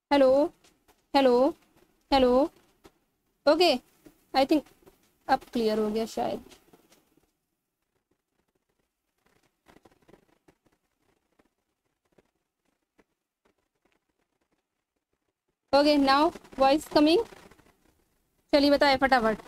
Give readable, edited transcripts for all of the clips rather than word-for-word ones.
Hello hello hello. Okay, I think अब clear हो गया शायद। Okay, now voice coming. चलिए बताए फटाफट।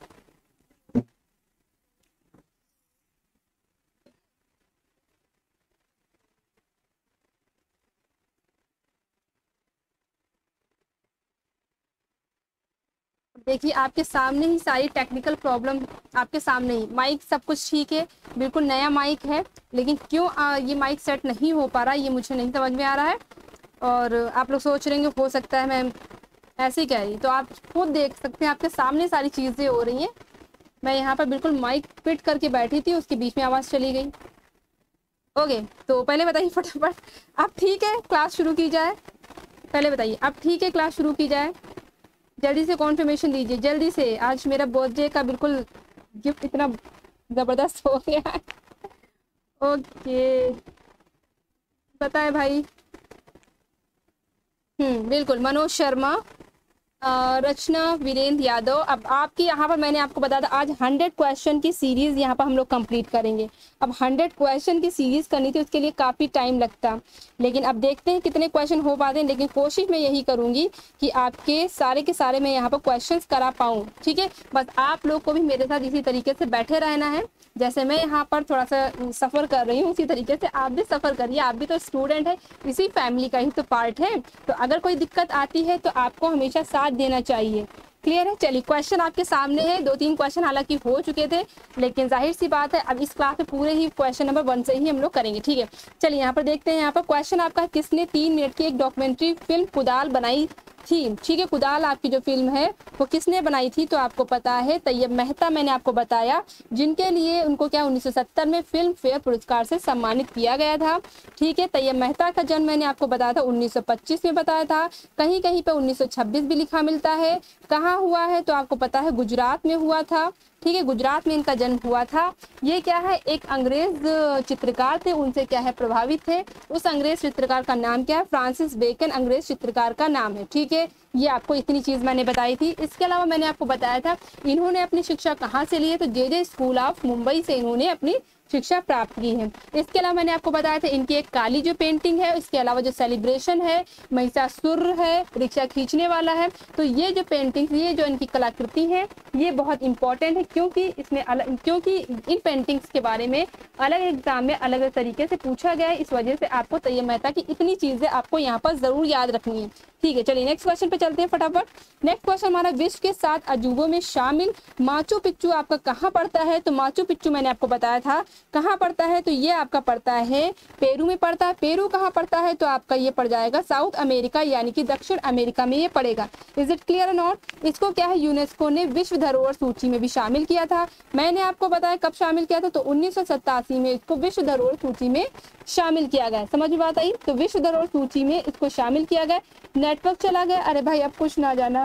देखिए आपके सामने ही सारी टेक्निकल प्रॉब्लम, आपके सामने ही माइक सब कुछ ठीक है, बिल्कुल नया माइक है, लेकिन क्यों ये माइक सेट नहीं हो पा रहा ये मुझे नहीं समझ में आ रहा है। और आप लोग सोच रहे होंगे हो सकता है मैं ऐसे ही कह रही, तो आप खुद देख सकते हैं आपके सामने सारी चीज़ें हो रही हैं। मैं यहाँ पर बिल्कुल माइक फिट करके बैठी थी, उसके बीच में आवाज़ चली गई। ओके, तो पहले बताइए फटाफट, आप ठीक है क्लास शुरू की जाए? पहले बताइए आप ठीक है क्लास शुरू की जाए? जल्दी से कॉन्फर्मेशन दीजिए, जल्दी से। आज मेरा बर्थडे का बिल्कुल गिफ्ट इतना जबरदस्त हो गया है। ओके, बताए भाई। बिल्कुल, मनोज शर्मा, रचना वीरेंद्र यादव। अब आपकी यहाँ पर मैंने आपको बताया था आज 100 क्वेश्चन की सीरीज यहाँ पर हम लोग कंप्लीट करेंगे। अब 100 क्वेश्चन की सीरीज करनी थी, उसके लिए काफ़ी टाइम लगता, लेकिन अब देखते हैं कितने क्वेश्चन हो पाते हैं। लेकिन कोशिश मैं यही करूंगी कि आपके सारे के सारे मैं यहाँ पर क्वेश्चंस करा पाऊँ। ठीक है, बस आप लोग को भी मेरे साथ इसी तरीके से बैठे रहना है। जैसे मैं यहाँ पर थोड़ा सा सफ़र कर रही हूँ, उसी तरीके से आप भी सफ़र करिए। आप भी तो स्टूडेंट है, इसी फैमिली का ही तो पार्ट है। तो अगर कोई दिक्कत आती है तो आपको हमेशा साथ देना चाहिए। क्लियर है? चलिए, क्वेश्चन आपके सामने है। 2-3 क्वेश्चन हालांकि हो चुके थे, लेकिन जाहिर सी बात है अब इस क्लास में पूरे ही क्वेश्चन नंबर 1 से ही हम लोग करेंगे। ठीक है, चलिए यहाँ पर देखते हैं। यहाँ पर क्वेश्चन आपका, किसने 3 मिनट की एक डॉक्यूमेंट्री फिल्म कुदाल बनाई थी? ठीक है, कुदाल आपकी जो फिल्म है वो किसने बनाई थी? तो आपको पता है तैयब मेहता, मैंने आपको बताया, जिनके लिए उनको क्या 1970 में फिल्म फेयर पुरस्कार से सम्मानित किया गया था। ठीक है, तैयब मेहता का जन्म मैंने आपको बताया था 1925 में बताया था। कहीं कहीं पे 1926 भी लिखा मिलता है। कहाँ हुआ है? तो आपको पता है गुजरात में हुआ था। ठीक है, गुजरात में इनका जन्म हुआ था। ये क्या है, एक अंग्रेज चित्रकार थे, उनसे क्या है प्रभावित थे। उस अंग्रेज चित्रकार का नाम क्या है? फ्रांसिस बेकन अंग्रेज चित्रकार का नाम है। ठीक है, ये आपको इतनी चीज मैंने बताई थी। इसके अलावा मैंने आपको बताया था इन्होंने अपनी शिक्षा कहाँ से ली है? तो जे स्कूल ऑफ मुंबई से इन्होंने अपनी शिक्षा प्राप्त की है। इसके अलावा मैंने आपको बताया था इनकी एक काली जो पेंटिंग है, इसके अलावा जो सेलिब्रेशन है, महिषासुर है, रिक्शा खींचने वाला है। तो ये जो पेंटिंग, ये जो इनकी कलाकृति है, ये बहुत इंपॉर्टेंट है, क्योंकि इसमें क्योंकि इन पेंटिंग्स के बारे में अलग एग्जाम में अलग अलग तरीके से पूछा गया है। इस वजह से आपको तैयब मेहता की इतनी चीजें आपको यहाँ पर जरूर याद रखनी है। ठीक है, चलिए नेक्स्ट क्वेश्चन पे चलते हैं फटाफट। नेक्स्ट क्वेश्चन हमारा, विश्व के 7 अजूबों में शामिल माचू पिच्चू आपका कहाँ पड़ता है? तो माचू पिच्चू मैंने आपको बताया था कहाँ पड़ता है, तो ये आपका पड़ता है पेरू में पड़ता है। पेरू कहाँ पड़ता है? तो आपका ये पड़ जाएगा साउथ अमेरिका, यानी कि दक्षिण अमेरिका में ये पड़ेगा। Is it clear not? इसको क्या है, यूनेस्को ने विश्व धरोहर सूची में भी शामिल किया था। मैंने आपको बताया कब शामिल किया था, तो 1987 में इसको विश्व धरोहर सूची में शामिल किया गया। समझ में बात आई? तो विश्व धरोहर सूची में इसको शामिल किया गया। नेटवर्क चला गया, अरे भाई अब कुछ ना जाना।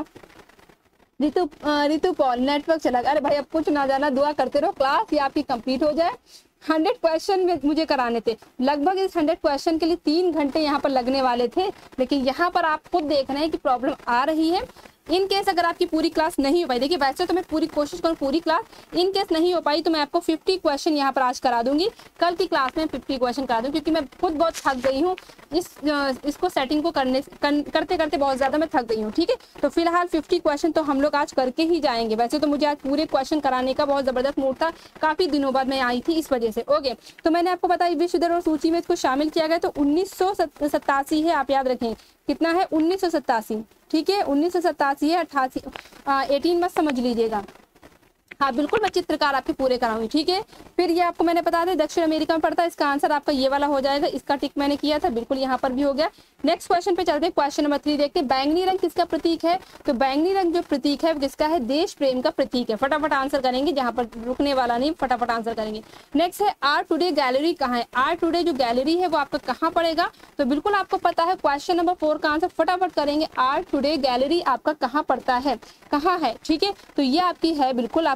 रितु पॉल, नेटवर्क चला गया, अरे भाई अब कुछ ना जाना, दुआ करते रहो क्लास ये आपकी कंप्लीट हो जाए। 100 क्वेश्चन में मुझे कराने थे, लगभग इस 100 क्वेश्चन के लिए 3 घंटे यहाँ पर लगने वाले थे, लेकिन यहाँ पर आप खुद देख रहे हैं कि प्रॉब्लम आ रही है। इन केस अगर आपकी पूरी क्लास नहीं हो पाई, देखिए वैसे तो मैं पूरी कोशिश करूँ पूरी क्लास, इन केस नहीं हो पाई तो मैं आपको 50 क्वेश्चन यहाँ पर आज करा दूंगी। कल की क्लास में 50 क्वेश्चन करा दूंगी, क्योंकि मैं खुद बहुत थक गई हूँ इसको सेटिंग को करते करते बहुत ज्यादा मैं थक गई हूँ। ठीक है, तो फिलहाल 50 क्वेश्चन तो हम लोग आज करके ही जाएंगे। वैसे तो मुझे आज पूरे क्वेश्चन कराने का बहुत जबरदस्त मूड था, काफी दिनों बाद मैं आई थी इस वजह से। ओके, तो मैंने आपको बताया विश्व धरोहर सूची में इसको शामिल किया गया, तो 1987 है, आप याद रखें कितना है 1987। ठीक है, 1987 है, 88 18 मत समझ लीजिएगा। हाँ बिल्कुल, मैं चित्रकार आपके पूरे कराऊंगी। ठीक है, फिर ये आपको मैंने बता दें दक्षिण अमेरिका में पड़ता है। इसका आंसर आपका ये वाला हो जाएगा, इसका टिक मैंने किया था, बिल्कुल यहाँ पर भी हो गया। नेक्स्ट क्वेश्चन पे चलते हैं, क्वेश्चन नंबर 3 देखते हैं। बैंगनी रंग किसका प्रतीक है? तो बैंगनी रंग जो प्रतीक है वो किसका है? देश प्रेम का प्रतीक है। फटाफट आंसर करेंगे, जहाँ पर रुकने वाला नहीं, फटाफट आंसर करेंगे। नेक्स्ट है आर्ट टुडे गैलरी कहाँ है? आर्ट टुडे जो गैलरी है वो आपका कहाँ पड़ेगा? तो बिल्कुल आपको पता है, क्वेश्चन नंबर 4 का आंसर फटाफट करेंगे। आर्ट टुडे गैलरी आपका कहाँ पड़ता है, कहाँ है? ठीक है, तो ये आपकी है, बिल्कुल आपको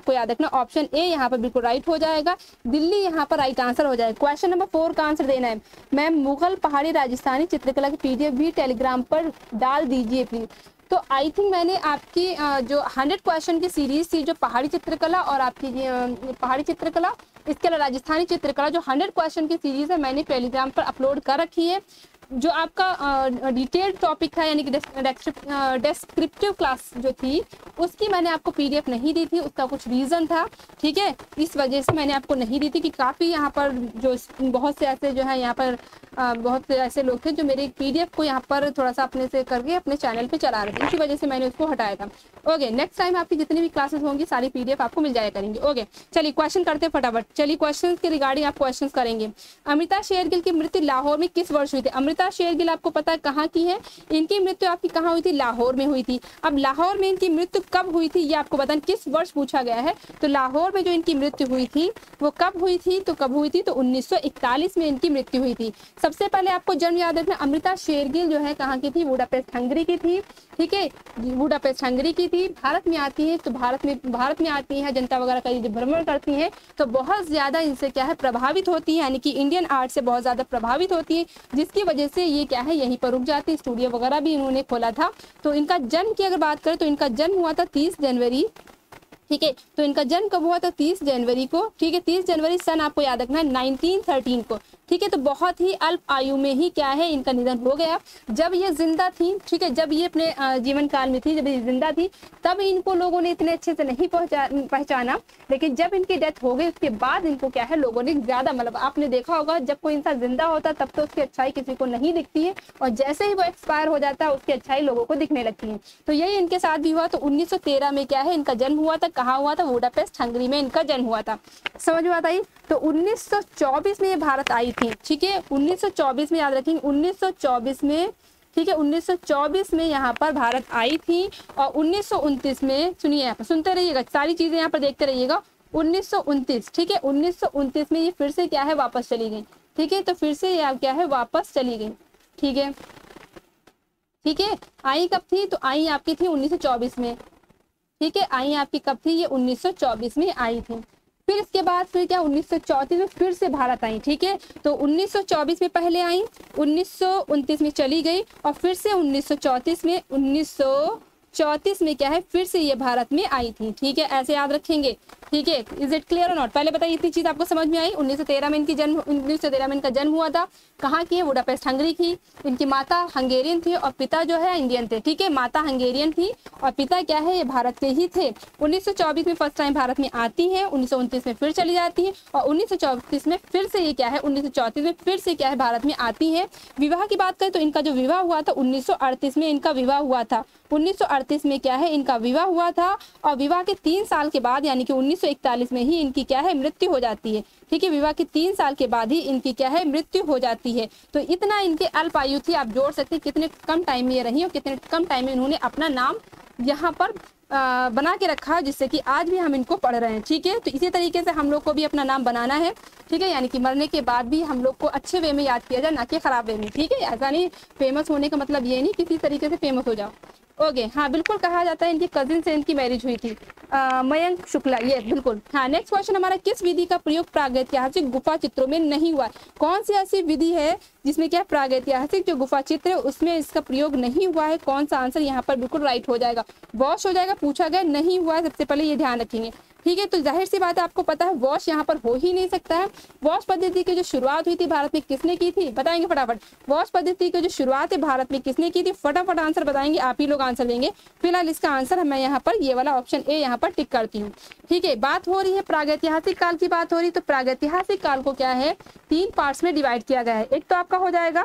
आपको याद रखना ऑप्शन ए यहाँ पर बिल्कुल राइट हो जाएगा, दिल्ली यहाँ पर राइट आंसर हो जाएगा। क्वेश्चन नंबर 4 का आंसर देना है मैम, मुगल पहाड़ी राजस्थानी चित्रकला की पीडीएफ भी टेलीग्राम पर डाल दीजिए प्लीज। तो आई थिंक मैंने आपकी जो 100 क्वेश्चन की सीरीज थी, जो पहाड़ी चित्रकला और आपकी पहाड़ी चित्रकला, इसके अलावा राजस्थानी चित्रकला, जो 100 क्वेश्चन की सीरीज है मैंने टेलीग्राम पर अपलोड कर रखी है। जो आपका डिटेल्ड टॉपिक है यानी कि डेस्क्रिप्टिव क्लास जो थी उसकी मैंने आपको पीडीएफ नहीं दी थी, उसका कुछ रीज़न था, ठीक है, इस वजह से मैंने आपको नहीं दी थी कि काफ़ी यहाँ पर जो बहुत से ऐसे जो है यहाँ पर बहुत से ऐसे लोग थे जो मेरे पीडीएफ को यहाँ पर थोड़ा सा अपने से करके अपने चैनल पे चला रहे थे, इसी वजह से मैंने उसको हटाया था। ओके, नेक्स्ट टाइम आपकी जितनी भी क्लासेस होंगी सारी पीडीएफ आपको मिल जाया करेंगे। ओके, चलिए क्वेश्चन करते हैं फटाफट। चलिए क्वेश्चन के रिगार्डिंग आप क्वेश्चन करेंगे। अमृता शेरगिल की मृत्यु लाहौर में किस वर्ष हुई थी? अमृता शेरगिल आपको पता है कहाँ की है, इनकी मृत्यु आपकी कहाँ हुई थी? लाहौर में हुई थी। अब लाहौर में इनकी मृत्यु कब हुई थी ये आपको बताएं, किस वर्ष पूछा गया है। तो लाहौर में जो इनकी मृत्यु हुई थी वो कब हुई थी? तो कब हुई थी? तो 1941 में इनकी मृत्यु हुई थी। सबसे पहले आपको जन्म याद रखना, अमृता शेरगिल जो है कहाँ की थी? बुडापेस्ट हंगरी की थी, ठीक है, बुडापेस्ट हंगरी की थी। भारत में आती है तो भारत में आती है, जनता वगैरह का जो भ्रमण करती हैं तो बहुत ज्यादा इनसे क्या है प्रभावित होती है, यानी कि इंडियन आर्ट से बहुत ज्यादा प्रभावित होती है, जिसकी वजह से ये क्या है यहीं पर रुक जाती है। स्टूडियो वगैरह भी इन्होंने खोला था। तो इनका जन्म की अगर बात करें तो इनका जन्म हुआ था 30 जनवरी, ठीक है, तो इनका जन्म कब हुआ था? 30 जनवरी को, ठीक है, 30 जनवरी सन आपको याद रखना है 1913 को, ठीक है। तो बहुत ही अल्प आयु में ही क्या है इनका निधन हो गया। जब ये जिंदा थी, ठीक है, जब ये अपने जीवन काल में थी, जब ये जिंदा थी तब इनको लोगों ने इतने अच्छे से नहीं पहचाना, लेकिन जब इनकी डेथ हो गई उसके बाद इनको क्या है लोगों ने ज्यादा, मतलब आपने देखा होगा जब कोई इंसान जिंदा होता है तब तो उसकी अच्छाई किसी को नहीं दिखती है, और जैसे ही वो एक्सपायर हो जाता है उसकी अच्छाई लोगों को दिखने लगती है। तो यही इनके साथ भी हुआ। तो 1913 में क्या है इनका जन्म हुआ था। कहाँ हुआ था? बुडापेस्ट हंगरी में इनका जन्म हुआ था। समझ में आता है? तो 1924 में ये भारत आई थी, ठीक है, 1924 में याद रखेंगे, 1924 में, ठीक है, 1924 में यहाँ पर भारत आई थी। और 1929 में, सुनिए यहाँ पर, सुनते रहिएगा, सारी चीजें यहाँ पर देखते रहिएगा। 1929, ठीक है, 1929 में ये फिर से क्या है वापस चली गई, ठीक है, तो फिर से ये क्या है वापस चली गई, ठीक है, ठीक है। आई कब थी? तो आई आपकी थी 1924 में, ठीक है, आई आपकी कब थी? ये 1924 में आई थी। फिर इसके बाद फिर क्या 1934 में फिर से भारत आई, ठीक है, तो 1924 में पहले आई, 1929 में चली गई और फिर से 1934 में क्या है फिर से ये भारत में आई थी, ठीक है, ऐसे याद रखेंगे, ठीक है। इज इट क्लियर और नॉट? पहले बताइए इतनी चीज आपको समझ में आई। 1913 में इनका जन्म हुआ था। कहाँ की है? बुडापेस्ट हंगरी की। इनकी माता हंगेरियन थी और पिता जो है इंडियन थे, ठीक है, माता हंगेरियन थी और पिता क्या है ये भारत के ही थे। 1924 में फर्स्ट टाइम भारत में आती है, 1929 में फिर चली जाती है और 1934 में फिर से ये क्या है 1934 में फिर से क्या है भारत में आती है। विवाह की बात करें तो इनका जो विवाह हुआ था 1938 में इनका विवाह हुआ था। 1938 में क्या है इनका विवाह हुआ था और विवाह के 3 साल के बाद यानी कि 1941 में ही इनकी क्या है मृत्यु हो जाती है, ठीक है, विवाह के 3 साल के बाद ही इनकी क्या है मृत्यु हो जाती है। तो इतना इनके अल्प आयु थी, आप जोड़ सकते हैं कितने कम टाइम में ये रही और कितने कम टाइम में इन्होंने अपना नाम यहाँ पर बना के रखा, जिससे कि आज भी हम इनको पढ़ रहे हैं, ठीक है। तो इसी तरीके से हम लोग को भी अपना नाम बनाना है, ठीक है, यानी कि मरने के बाद भी हम लोग को अच्छे वे में याद किया जाए, ना कि खराब वे में, ठीक है। ऐसा नहीं, फेमस होने का मतलब ये नहीं किसी तरीके से फेमस हो जाओ। ओके, हाँ बिल्कुल कहा जाता है इनकी कजिन से इनकी मैरिज हुई थी, मयंक शुक्ला, ये बिल्कुल। हाँ, नेक्स्ट क्वेश्चन हमारा, किस विधि का प्रयोग प्रागैतिहासिक गुफा चित्रों में नहीं हुआ? कौन सी ऐसी विधि है जिसमें क्या प्रागैतिहासिक जो गुफा चित्र है उसमें इसका प्रयोग नहीं हुआ है? कौन सा आंसर यहाँ पर बिल्कुल राइट हो जाएगा? वॉश हो जाएगा, पूछा गया नहीं हुआ है, सबसे पहले ये ध्यान रखेंगे, ठीक है। तो जाहिर सी बात है आपको पता है वॉश यहाँ पर हो ही नहीं सकता है। वॉश पद्धति की जो शुरुआत हुई थी भारत में किसने की थी? बताएंगे फटाफट। वॉश पद्धति की जो शुरुआत है भारत में किसने की थी? फटाफट आंसर बताएंगे, आप ही लोग आंसर देंगे। फिलहाल इसका आंसर मैं यहाँ पर ये वाला ऑप्शन ए यहाँ पर टिक करती हूँ, ठीक है। बात हो रही है प्रागैतिहासिक काल की बात हो रही है, तो प्रागैतिहासिक काल को क्या है 3 पार्ट्स में डिवाइड किया गया है। एक तो आपका हो जाएगा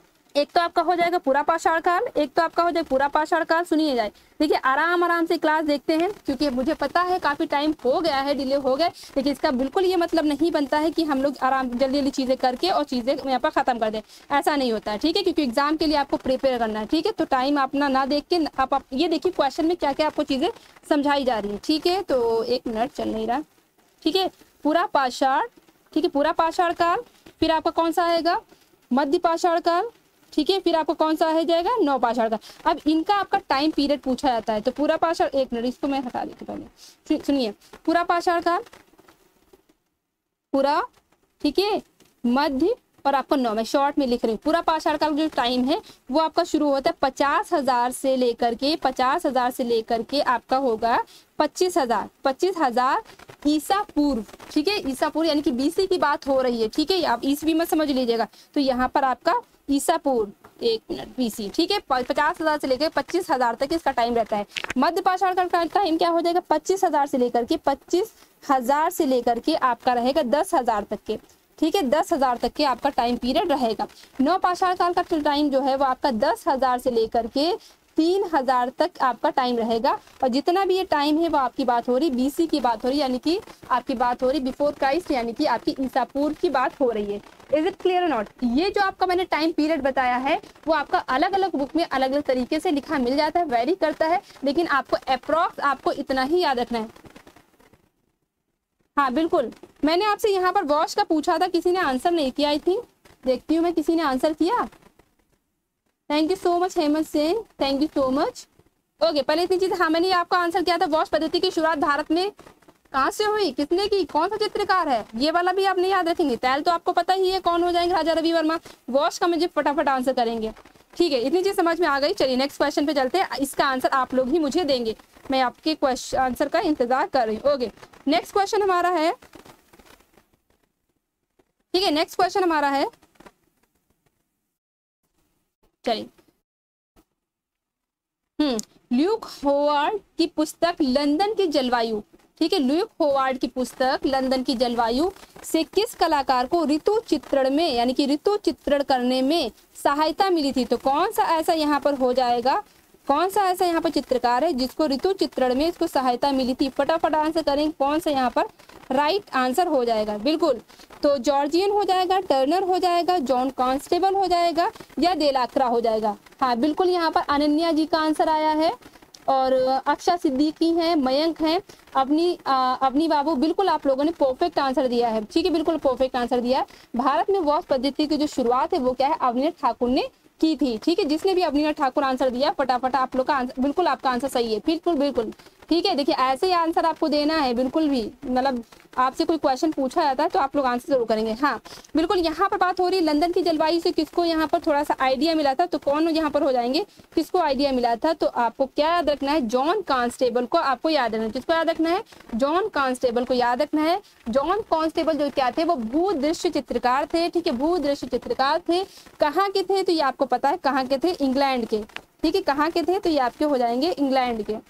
पूरा पाषाण काल, एक तो आपका हो जाएगा पूरा पाषाण काल। सुनिए जाए, देखिए आराम से क्लास देखते हैं, क्योंकि मुझे पता है काफी टाइम हो गया है, डिले हो गए, लेकिन इसका बिल्कुल ये मतलब नहीं बनता है कि हम लोग जल्दी चीजें करके और चीजें यहाँ पर खत्म कर दें, ऐसा नहीं होता है, ठीक है, क्योंकि एग्जाम के लिए आपको प्रिपेयर करना है, ठीक है। तो टाइम अपना ना देख के आप ये देखिए क्वेश्चन में क्या क्या आपको चीजें समझाई जा रही है, ठीक है। तो 1 मिनट चल नहीं रहा, ठीक है, पूरा पाषाण, ठीक है, पूरा पाषाण काल। फिर आपका कौन सा आएगा? मध्य पाषाण काल, ठीक है, फिर आपको कौन सा है जाएगा 9 पाषाण काल। अब इनका आपका टाइम पीरियड पूछा जाता है, तो पूरा पाषाण, एक मिनट इसको मैं हटा देती हूँ पहले, सुनिए, पूरा पाषाण काल, पूरा, ठीक है, मध्य और आपको 9, मैं शॉर्ट में लिख रही हूँ। पूरा पाषाण काल जो टाइम है वो आपका शुरू होता है 50,000 से लेकर के, 50,000 से लेकर के आपका होगा 25,000 ईसा पूर्व, ठीक है, ईसा पूर्व यानी कि बीसी की बात हो रही है, ठीक है, आप ईसवी मत समझ लीजिएगा। तो यहाँ पर आपका ईसा पूर्व, एक मिनट, बीसी, ठीक है, 50,000 से लेकर 25,000 तक इसका टाइम रहता है। मध्य पाषाण काल का टाइम क्या हो जाएगा 25,000 से लेकर के 25,000 से लेकर के आपका रहेगा 10,000 तक के, ठीक है, 10,000 तक के आपका टाइम पीरियड रहेगा। 9 पाषाण काल का टाइम जो है वो आपका 10,000 से लेकर के 3,000 तक आपका टाइम रहेगा। और जितना भी ये टाइम है वो आपकी बात हो रही बीसी की बात हो रही, यानी कि आपकी बात हो रही बिफोर क्राइस्ट, यानी कि आपकी ईसा पूर्व की बात हो रही है। Is it clear not? ये जो आपका मैंने टाइम पीरियड बताया है वो आपका अलग अलग बुक में अलग अलग तरीके से लिखा मिल जाता है, वेरी करता है, लेकिन आपको अप्रॉक्स आपको इतना ही याद रखना है। हाँ बिल्कुल, मैंने आपसे यहाँ पर वॉश का पूछा था, किसी ने आंसर नहीं किया, आई थिंक, देखती हूँ मैं किसी ने आंसर किया। Thank you so much Hemant Sen, thank you so much. Okay, पहले इतनी चीज, हाँ मैंने आपका आंसर किया था, वॉश पद्धति की शुरुआत भारत में कहाँ से हुई, किसने की, कौन सा चित्रकार है, ये वाला भी आप नहीं याद रखेंगे। तैल तो आपको पता ही है कौन हो जाएंगे, राजा रवि वर्मा। वॉश का मुझे फटाफट आंसर करेंगे, ठीक है, इतनी चीज समझ में आ गई। चलिए नेक्स्ट क्वेश्चन पे चलते हैं, इसका आंसर आप लोग ही मुझे देंगे, मैं आपके क्वेश्चन आंसर का इंतजार कर रही हूँ। ओके, नेक्स्ट क्वेश्चन हमारा है, ठीक है, नेक्स्ट क्वेश्चन हमारा है, चलिए, ल्यूक होवार्ड की पुस्तक लंदन की जलवायु, ठीक है, ल्यूक होवार्ड की पुस्तक लंदन की जलवायु से किस कलाकार को ऋतु चित्रण में, यानी कि ऋतु चित्रण करने में सहायता मिली थी? तो कौन सा ऐसा यहाँ पर हो जाएगा, कौन सा ऐसा यहाँ पर चित्रकार है जिसको ऋतु चित्रण में इसको सहायता मिली थी? फटाफट आंसर करेंगे, कौन सा यहाँ पर राइट आंसर हो जाएगा? बिल्कुल, तो जॉर्जियन हो जाएगा, टर्नर हो जाएगा, जॉन कांस्टेबल हो जाएगा, या डेलाक्रा हो जाएगा? हाँ बिल्कुल, यहाँ पर अनन्या जी का आंसर आया है, और अक्षा सिद्दीकी हैं, मयंक हैं, अपनी बाबू, बिल्कुल आप लोगों ने परफेक्ट आंसर दिया है, ठीक है, बिल्कुल परफेक्ट आंसर दिया है। भारत में वॉश पद्धति की जो शुरुआत है वो क्या है, अवनीश ठाकुर ने की थी, ठीक है, जिसने भी अवनीश ठाकुर आंसर दिया, फटाफट आप लोग का आंसर, बिल्कुल आपका आंसर सही है, बिल्कुल बिल्कुल, ठीक है। देखिए ऐसे ही आंसर आपको देना है, बिल्कुल भी, मतलब आपसे कोई क्वेश्चन पूछा जाता है तो आप लोग आंसर जरूर करेंगे। हाँ बिल्कुल, यहाँ पर बात हो रही है लंदन की जलवायु से किसको यहाँ पर थोड़ा सा आइडिया मिला था, तो कौन यहाँ पर हो जाएंगे, किसको आइडिया मिला था? तो आपको क्या याद रखना है, जॉन कांस्टेबल को आपको याद रखना है। किसको याद रखना है? जॉन कांस्टेबल को याद रखना है। जॉन कांस्टेबल जो क्या थे, वो भूदृश्य चित्रकार थे, ठीक है, भूदृश्य चित्रकार थे। कहाँ के थे? तो ये आपको पता है कहाँ के थे, इंग्लैंड के, ठीक है, कहाँ के थे? तो ये आपके हो जाएंगे इंग्लैंड के,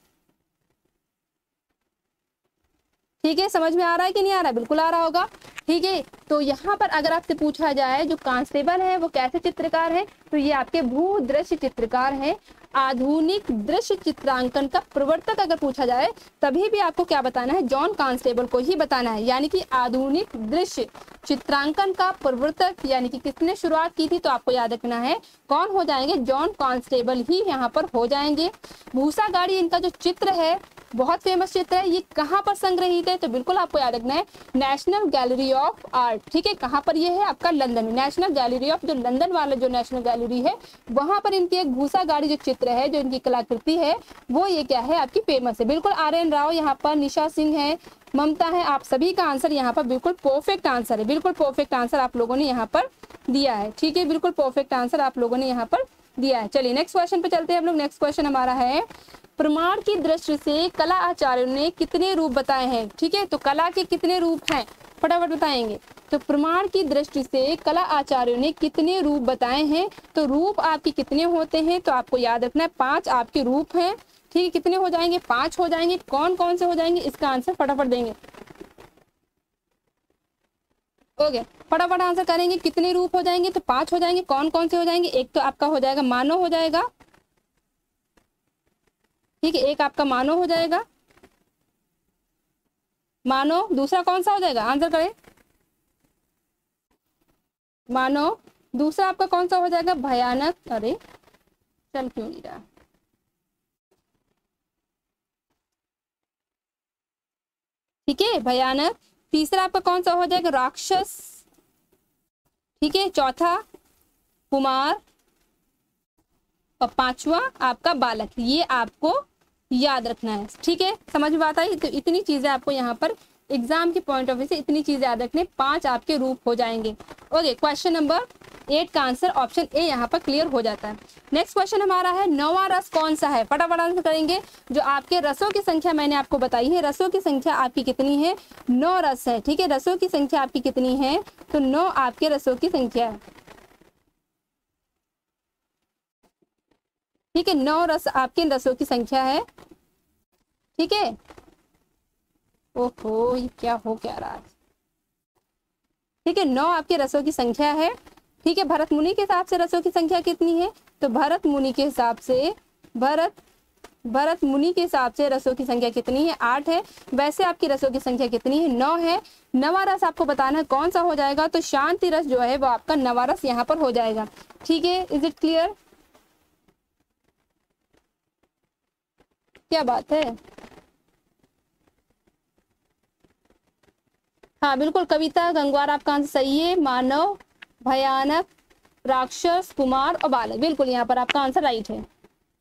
ठीक है, समझ में आ रहा है कि नहीं आ रहा है? बिल्कुल आ रहा होगा, ठीक है। तो यहाँ पर अगर आपसे पूछा जाए जो कांस्टेबल है वो कैसे चित्रकार है, तो ये आपके भूदृश्य चित्रकार है। आधुनिक दृश्य चित्रांकन का प्रवर्तक अगर पूछा जाए तभी भी आपको क्या बताना है, जॉन कांस्टेबल को ही बताना है, यानी कि आधुनिक दृश्य चित्रांकन का प्रवर्तक, यानी कि किसने शुरुआत की थी, तो आपको याद रखना है कौन हो जाएंगे, जॉन कांस्टेबल ही यहाँ पर हो जाएंगे। भूसा गाड़ी इनका जो चित्र है बहुत फेमस चित्र है, ये कहाँ पर संग्रहित है, तो बिल्कुल आपको याद रखना है नेशनल गैलरी ऑफ आर्ट, ठीक है, कहाँ पर ये है आपका, लंदन में, नेशनल गैलरी ऑफ, जो लंदन वाला जो नेशनल गैलरी है वहां पर इनकी एक भूसा गाड़ी जो चित्र है, जो इनकी कलाकृति है वो ये क्या है आपकी फेमस है। बिल्कुल RN राव यहाँ पर, निशा सिंह है, ममता है, आप सभी का आंसर यहाँ पर बिल्कुल परफेक्ट आंसर है, बिल्कुल परफेक्ट आंसर आप लोगों ने यहाँ पर दिया है, ठीक है, बिल्कुल परफेक्ट आंसर आप लोगों ने यहाँ पर दिया है। चलिए नेक्स्ट क्वेश्चन पे चलते हैं हम लोग। नेक्स्ट क्वेश्चन हमारा है, प्रमाण की दृष्टि से कला आचार्यों ने कितने रूप बताए हैं, ठीक है, तो कला के कितने रूप हैं, फटाफट बताएंगे। तो प्रमाण की दृष्टि से कला आचार्यों ने कितने रूप बताए हैं, तो रूप आपके कितने होते हैं, तो आपको याद रखना है 5 आपके रूप हैं, ठीक है, कितने हो जाएंगे, 5 हो जाएंगे। कौन कौन से हो जाएंगे, इसका आंसर फटाफट देंगे, ओके, फटाफट आंसर करेंगे, कितने रूप हो जाएंगे, तो 5 हो जाएंगे। कौन कौन से हो जाएंगे, एक तो आपका हो जाएगा मानव हो जाएगा, ठीक है, एक आपका मानव हो जाएगा, मानव, दूसरा कौन सा हो जाएगा, आंसर करें, मानव, दूसरा आपका कौन सा हो जाएगा, भयानक, अरे चल क्यों नहीं रहा, ठीक है, भयानक। तीसरा आपका कौन सा हो जाएगा, राक्षस, ठीक है, चौथा कुमार, और पांचवा आपका बालक। ये आपको याद रखना है, ठीक है। समझ में बात आई? तो इतनी चीजें आपको यहाँ पर एग्जाम के पॉइंट ऑफ व्यू से इतनी चीजें याद रखने, 5 आपके रूप हो जाएंगे। ओके, क्वेश्चन नंबर 8 का आंसर ऑप्शन ए यहाँ पर क्लियर हो जाता है। नेक्स्ट क्वेश्चन हमारा है 9वां रस कौन सा है? फटाफट आंसर करेंगे। जो आपके रसों की संख्या मैंने आपको बताई है, रसों की संख्या आपकी कितनी है? 9 रस है, ठीक है। रसों की संख्या आपकी कितनी है? तो 9 आपके रसों की संख्या है, ठीक है। 9 रस आपके रसों की संख्या है, ठीक है। ओहो, ये क्या हो क्या रहा है? ठीक है, 9 आपके रसों की संख्या है, ठीक है। भरत मुनि के हिसाब से रसों की संख्या कितनी है? तो भरत मुनि के हिसाब से भरत मुनि के हिसाब से रसों की संख्या कितनी है? 8 है। वैसे आपकी रसों की संख्या कितनी है? 9 है। 9वां रस आपको बताना है कौन सा हो जाएगा? तो शांति रस जो है वो आपका 9वां रस यहाँ पर हो जाएगा, ठीक है। Is it clear? क्या बात है? हाँ बिल्कुल, कविता गंगवार आपका आंसर सही है। मानव, भयानक, राक्षस, कुमार और बालक, बिल्कुल यहाँ पर आपका आंसर राइट है।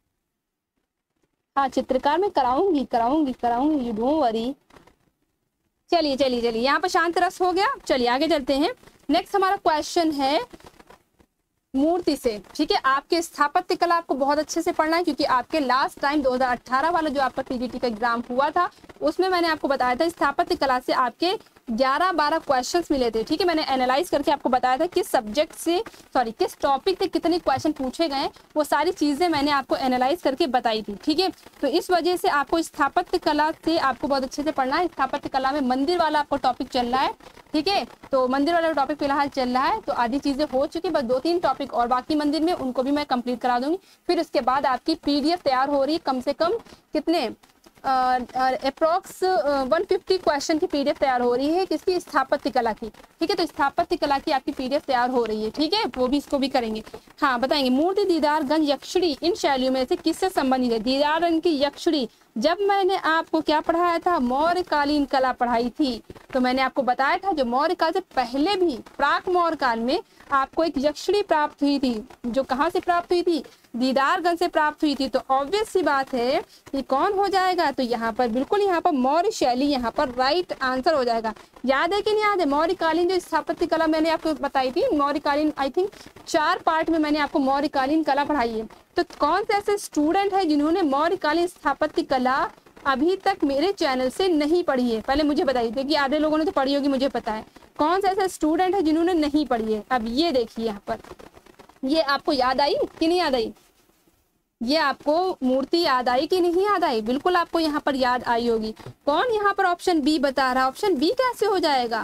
हाँ, चित्रकार में कराऊंगी कराऊंगी कराऊंगी, यू डोंट वरी। चलिए चलिए चलिए, यहाँ पर शांत रस हो गया। चलिए आगे चलते हैं। नेक्स्ट हमारा क्वेश्चन है मूर्ति से, ठीक है। आपके स्थापत्य कला आपको बहुत अच्छे से पढ़ना है, क्योंकि आपके लास्ट टाइम 2018 वाला जो आपका टीजीटी का एग्जाम हुआ था, उसमें मैंने आपको बताया था स्थापत्य कला से आपके 11-12 क्वेश्चंस मिले थे, ठीक है। मैंने एनालाइज करके आपको बताया था किस सब्जेक्ट से, सॉरी किस टॉपिक से कितने क्वेश्चन पूछे गए, वो सारी चीजें मैंने आपको एनालाइज करके बताई थी, ठीक है। तो इस वजह से आपको स्थापत्य कला से आपको बहुत अच्छे से पढ़ना है। स्थापत्य कला में मंदिर वाला आपको टॉपिक चल रहा है, ठीक है। तो मंदिर वाला टॉपिक फिलहाल चल रहा है, तो आधी चीजें हो चुकी, बस 2-3 टॉपिक और बाकी मंदिर में, उनको भी मैं कंप्लीट करा दूंगी। फिर उसके बाद आपकी पीडीएफ तैयार हो रही है, कम से कम कितने अप्रोक्स 150 क्वेश्चन की पीडीएफ तैयार हो रही है, किसकी? स्थापत्य कला की, ठीक है। तो स्थापत्य कला की आपकी पीडीएफ तैयार हो रही है, ठीक है। वो भी, इसको भी करेंगे। हाँ बताएंगे, मूर्ति, दीदारगंज, यक्षिणी इन शैलियों में से किससे संबंधित है? दीदारगंज की यक्षिणी, जब मैंने आपको क्या पढ़ाया था? मौर्यकालीन कला पढ़ाई थी। तो मैंने आपको बताया था जो मौर्य काल से पहले भी, प्राक मौर्य काल में आपको एक यक्षिणी प्राप्त हुई थी, जो कहाँ से प्राप्त हुई थी? दीदारगंज से प्राप्त हुई थी। तो ऑब्वियस सी बात है ये कौन हो जाएगा? तो यहाँ पर बिल्कुल, यहाँ पर मौर्य शैली यहाँ पर राइट आंसर हो जाएगा। याद है कि नहीं याद है? मौर्यकालीन जो स्थापत्य कला मैंने आपको बताई थी, मौर्यकालीन आई थिंक 4 पार्ट में मैंने आपको मौर्यकालीन कला पढ़ाई है। तो कौन से ऐसे स्टूडेंट है जिन्होंने मौर्यकालीन स्थापत्य कला अभी तक मेरे चैनल से नहीं पढ़ी है? पहले मुझे बताइए, क्योंकि आधे लोगों ने तो पढ़ी होगी, मुझे पता है। कौन सा ऐसा स्टूडेंट है जिन्होंने नहीं पढ़ी है? अब ये देखिए यहाँ पर, ये आपको याद आई कि नहीं याद आई? ये आपको मूर्ति याद आई कि नहीं याद आई? बिल्कुल आपको यहाँ पर याद आई होगी। कौन यहाँ पर ऑप्शन बी बता रहा है? ऑप्शन बी कैसे हो जाएगा?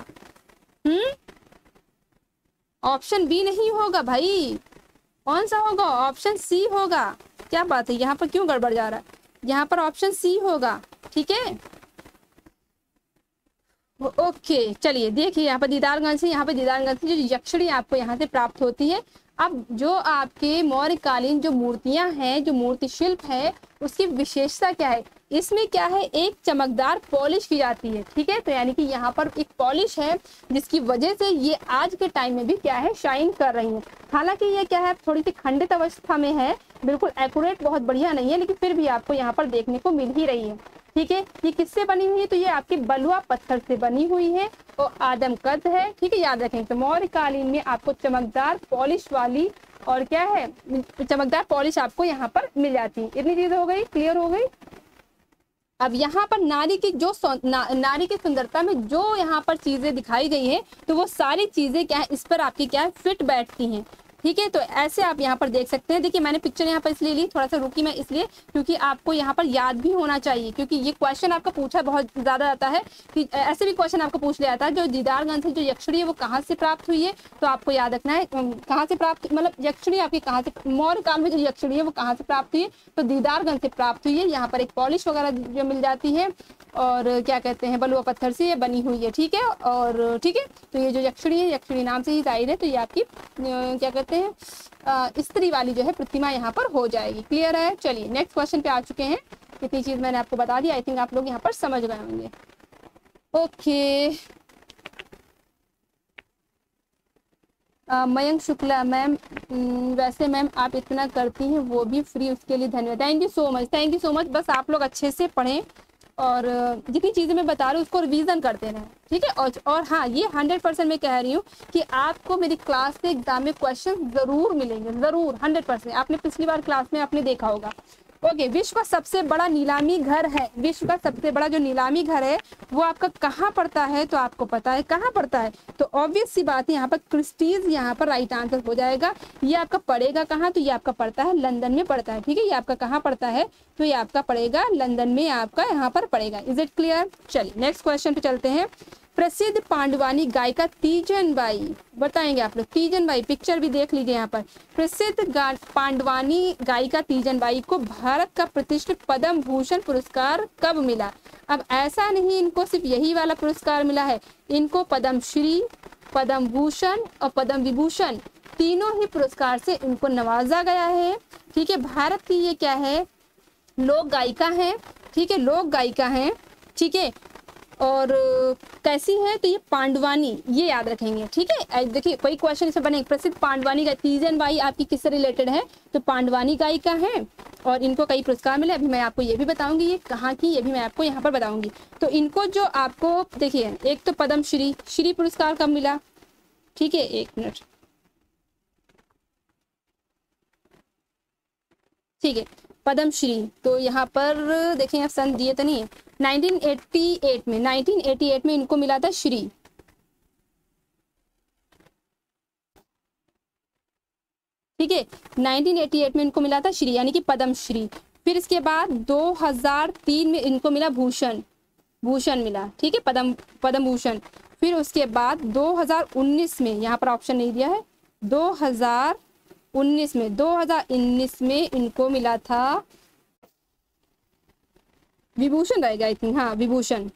ऑप्शन बी नहीं होगा भाई, कौन सा होगा? ऑप्शन सी होगा। क्या बात है, यहाँ पर क्यों गड़बड़ जा रहा है? यहाँ पर ऑप्शन सी होगा, ठीक है। ओके चलिए देखिए, यहाँ पर दीदारगंज से, यहाँ पर दीदारगंज से जो यक्षिणी आपको यहाँ से प्राप्त होती है। अब जो आपके मौर्यकालीन जो मूर्तियां हैं, जो मूर्ति शिल्प है, उसकी विशेषता क्या है? इसमें क्या है? एक चमकदार पॉलिश की जाती है, ठीक है। तो यानी कि यहाँ पर एक पॉलिश है, जिसकी वजह से ये आज के टाइम में भी क्या है? शाइन कर रही है। हालांकि ये क्या है? थोड़ी सी खंडित अवस्था में है, बिल्कुल एक्यूरेट बहुत बढ़िया नहीं है, लेकिन फिर भी आपको यहाँ पर देखने को मिल ही रही है, ठीक है। ये किससे बनी हुई है? तो ये आपके बलुआ पत्थर से बनी हुई है और आदमकद है, ठीक है। याद रखें, तो मौर्यकालीन में आपको चमकदार पॉलिश वाली और क्या है? चमकदार पॉलिश आपको यहाँ पर मिल जाती है। इतनी चीज हो गई, क्लियर हो गई। अब यहाँ पर नारी की जो नारी की सुंदरता में जो यहाँ पर चीजें दिखाई गई है, तो वो सारी चीजें क्या है? इस पर आपकी क्या है? फिट बैठती हैं, ठीक है। तो ऐसे आप यहाँ पर देख सकते हैं। देखिए मैंने पिक्चर यहाँ पर इसलिए ली, थोड़ा सा रुकी मैं इसलिए, क्योंकि आपको यहाँ पर याद भी होना चाहिए, क्योंकि ये क्वेश्चन आपका पूछा बहुत ज्यादा आता है कि ऐसे भी क्वेश्चन आपको पूछ लिया जाता है, जो दीदारगंज से जो यक्षिणी है वो कहाँ से प्राप्त हुई है? तो आपको याद रखना है कहाँ से प्राप्त, मतलब यक्षिणी आपकी कहाँ से, मौर्य काल में जो यक्षिणी है वो कहाँ से प्राप्त हुई है? तो दीदारगंज से प्राप्त हुई है। यहाँ पर एक पॉलिश वगैरह जो मिल जाती है, और क्या कहते हैं, बलुआ पत्थर से ये बनी हुई है, ठीक है। और ठीक है, तो ये जो यक्षिणी है, यक्षिणी नाम से ही जाहिर है, तो ये आपकी क्या कहते हैं, स्त्री वाली जो है प्रतिमा यहाँ पर हो जाएगी। क्लियर है? चलिए नेक्स्ट क्वेश्चन पे आ चुके हैं। इतनी चीज मैंने आपको बता दी, आई थिंक आप लोग यहाँ पर समझ गए होंगे। ओके मयंक शुक्ला मैम, वैसे मैम आप इतना करती हैं वो भी फ्री, उसके लिए धन्यवाद। Thank you so much, thank you so much. बस आप लोग अच्छे से पढ़ें और जितनी चीज़ें मैं बता रही हूँ उसको रिवीजन करते रहें, ठीक है। और हाँ, ये 100% मैं कह रही हूँ कि आपको मेरी क्लास से एग्जाम में क्वेश्चन ज़रूर मिलेंगे, ज़रूर 100%। आपने पिछली बार क्लास में आपने देखा होगा। ओके, विश्व का सबसे बड़ा नीलामी घर है, विश्व का सबसे बड़ा जो नीलामी घर है वो आपका कहाँ पड़ता है? तो आपको पता है कहाँ पड़ता है, तो ऑब्वियस सी बात है यहाँ पर क्रिस्टीज यहाँ पर राइट आंसर हो जाएगा। ये आपका पड़ेगा कहाँ? तो ये आपका पड़ता है लंदन में पड़ता है, ठीक है। ये आपका कहाँ पड़ता है? तो ये आपका पड़ेगा लंदन में, आपका यहाँ पर पड़ेगा। Is it clear? चलिए नेक्स्ट क्वेश्चन पे चलते हैं। प्रसिद्ध पांडवानी गायिका तीजन बाई, बताएंगे आप लोग। तीजन बाई, पिक्चर भी देख लीजिए यहाँ पर। प्रसिद्ध पांडवानी गायिका तीजन बाई को भारत का प्रतिष्ठित पद्म भूषण पुरस्कार कब मिला? अब ऐसा नहीं इनको सिर्फ यही वाला पुरस्कार मिला है, इनको पद्म श्री, पद्म भूषण और पद्म विभूषण तीनों ही पुरस्कार से इनको नवाजा गया है, ठीक है। भारत की ये क्या है? लोक गायिका है, ठीक है, लोक गायिका है, ठीक है। और कैसी है? तो ये पांडवानी, ये याद रखेंगे, ठीक है। देखिए कोई क्वेश्चन इसमें बने, प्रसिद्ध पांडवानी गायिका तीजन बाई आपकी किससे रिलेटेड है? तो पांडवानी गायिका है और इनको कई पुरस्कार मिले। अभी मैं आपको ये भी बताऊंगी ये कहाँ की, ये भी मैं आपको यहाँ पर बताऊंगी। तो इनको जो आपको देखिए, एक तो पद्म श्री, श्री पुरस्कार कब मिला? ठीक है, एक मिनट, ठीक है, पद्म श्री। तो यहाँ पर देखिए, आप सन दिए तो नहीं है, 1988 में, 1988 में इनको मिला था श्री, ठीक है। 1988 में इनको मिला था श्री, यानी कि पद्म श्री। फिर इसके बाद 2003 में इनको मिला भूषण, भूषण मिला, ठीक है, पद्म भूषण। फिर उसके बाद 2019 में, यहाँ पर ऑप्शन नहीं दिया है, 2019 में इनको मिला था विभूषण रहेगा आई थिंक, हाँ विभूषण,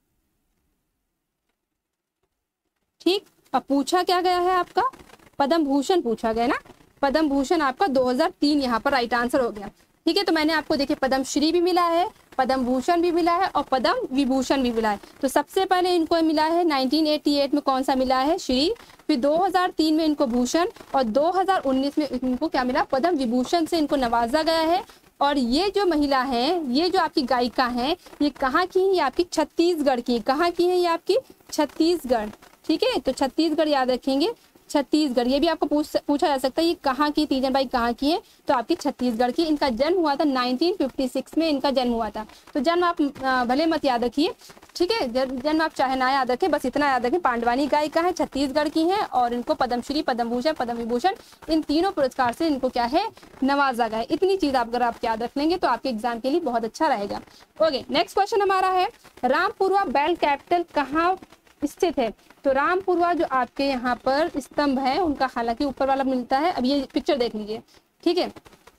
ठीक। अब पूछा क्या गया है आपका? पद्म भूषण पूछा गया ना, पद्म भूषण आपका 2003 यहाँ पर राइट आंसर हो गया, ठीक है। तो मैंने आपको देखिए पद्म श्री भी मिला है, पद्म भूषण भी मिला है और पद्म विभूषण भी मिला है। तो सबसे पहले इनको मिला है 1988 में, कौन सा मिला है? श्री। फिर 2003 में इनको भूषण और 2019 में इनको क्या मिला? पद्म विभूषण से इनको नवाजा गया है। और ये जो महिला है, ये जो आपकी गायिका है, ये कहाँ की है? ये आपकी छत्तीसगढ़ की। कहाँ की है ये आपकी? छत्तीसगढ़, ठीक है। तो छत्तीसगढ़ याद रखेंगे, छत्तीसगढ़। ये भी आपको पूछा जा सकता है ये कहाँ की, तीजन बाई कहाँ की है? तो आपकी छत्तीसगढ़ की। इनका जन्म हुआ था 1956 में, इनका जन्म हुआ था। तो जन्म आप भले मत याद रखिए, ठीक है, जन्म आप चाहे ना याद रखें, बस इतना याद रखें, पांडवानी गायिका है, छत्तीसगढ़ की है और इनको पद्मश्री, पद्म भूषण, पद्म विभूषण इन तीनों पुरस्कार से इनको क्या है? नवाजा गया है। इतनी चीज अगर आप याद रख लेंगे तो आपके एग्जाम के लिए बहुत अच्छा रहेगा। ओके, नेक्स्ट क्वेश्चन हमारा है, रामपुरवा बेल कैपिटल कहाँ स्थित है? तो रामपुरवा जो आपके यहाँ पर स्तंभ है उनका, हालांकि ऊपर वाला मिलता है, अब ये पिक्चर देख लीजिए, ठीक है।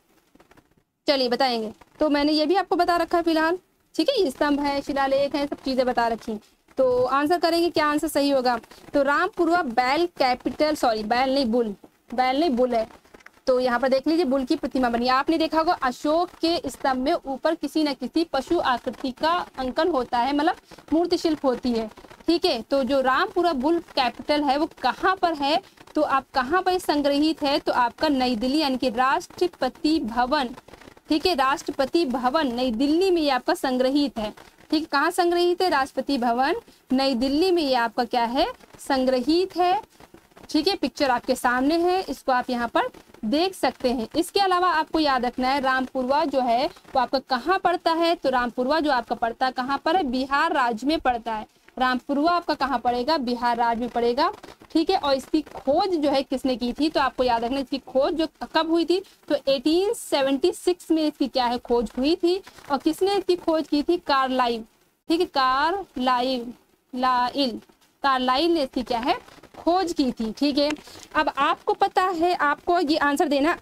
चलिए बताएंगे, तो मैंने ये भी आपको बता रखा है फिलहाल, ठीक है। ये स्तंभ है, शिलालेख है, सब चीजें बता रखी। तो आंसर करेंगे, क्या आंसर सही होगा? तो रामपुरवा बेल कैपिटल, सॉरी बैल नहीं बुल, बैल नहीं बुल है। तो यहाँ पर देख लीजिए, बुल की प्रतिमा बनी। आपने देखा होगा अशोक के स्तंभ में ऊपर किसी न किसी पशु आकृति का अंकन होता है, मतलब मूर्ति शिल्प होती है, ठीक है। तो जो रामपुरा बुल कैपिटल है वो कहाँ पर है? तो आप कहाँ पर संग्रहित है? तो आपका नई दिल्ली, यानी कि राष्ट्रपति भवन, ठीक है, राष्ट्रपति भवन नई दिल्ली में ये आपका संग्रहित है, ठीक। कहाँ संग्रहित है? राष्ट्रपति भवन नई दिल्ली में ये आपका क्या है? संग्रहित है, ठीक है। पिक्चर आपके सामने है, इसको आप यहाँ पर देख सकते हैं। इसके अलावा आपको याद रखना है, रामपुरवा जो है वो आपका कहाँ पड़ता है? तो रामपुरवा जो आपका पड़ता है कहाँ पर है? बिहार राज्य में पड़ता है। रामपुरवा आपका कहाँ पड़ेगा? बिहार राज्य में पड़ेगा, ठीक है। और इसकी खोज जो है किसने की थी? तो आपको याद रखना, इसकी खोज जो कब हुई थी? तो 1876 में इसकी क्या है? खोज हुई थी। और किसने इसकी खोज की थी? कार्लाइल, ठीक है, कार्लाइल ने इसकी क्या है? खोज की थी, ठीक है। अब आपको पता है, आपको ये आंसर देना,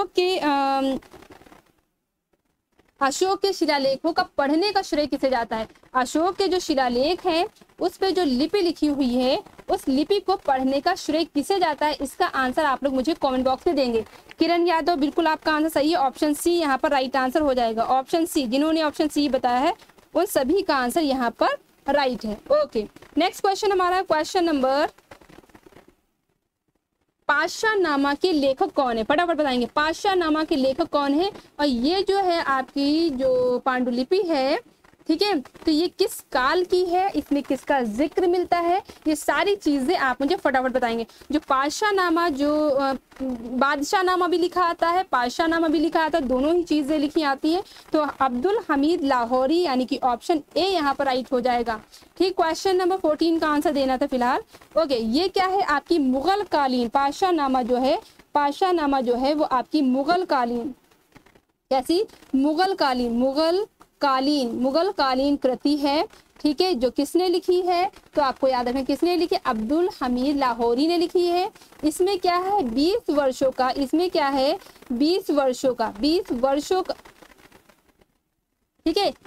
अशोक के शिलालेखों का पढ़ने का श्रेय किसे जाता है? अशोक के जो शिलालेख हैं उस पे जो लिपि लिखी हुई है उस लिपि को पढ़ने का श्रेय किसे जाता है? इसका आंसर आप लोग मुझे कमेंट बॉक्स में देंगे। किरण यादव, बिल्कुल आपका आंसर सही है, ऑप्शन सी यहाँ पर राइट आंसर हो जाएगा। ऑप्शन सी, जिन्होंने ऑप्शन सी बताया है उन सभी का आंसर यहाँ पर राइट है। ओके, नेक्स्ट क्वेश्चन हमारा क्वेश्चन नंबर पाशानामा के लेखक कौन है? फटाफट बताएंगे, पाशानामा के लेखक कौन है? और ये जो है आपकी जो पांडुलिपि है, ठीक है, तो ये किस काल की है, इसमें किसका जिक्र मिलता है, ये सारी चीजें आप मुझे फटाफट बताएंगे। जो पाशानामा, जो बादशाहनामा भी लिखा आता है, पाशानामा भी लिखा आता है, दोनों ही चीजें लिखी आती हैं। तो अब्दुल हमीद लाहौरी यानी कि ऑप्शन ए यहाँ पर राइट हो जाएगा। ठीक, क्वेश्चन नंबर 14 का आंसर देना था फिलहाल। ओके, ये क्या है आपकी मुगल कालीन पाशानामा जो है, पाशानामा जो है वो आपकी मुगल कालीन, कैसी, मुगल कालीन कृति है। ठीक है, जो किसने लिखी है, तो आपको याद रखना किसने लिखी, अब्दुल हमीद लाहौरी ने लिखी है। इसमें क्या है 20 वर्षों का, इसमें क्या है 20 वर्षों का, 20 वर्षों का, ठीक है,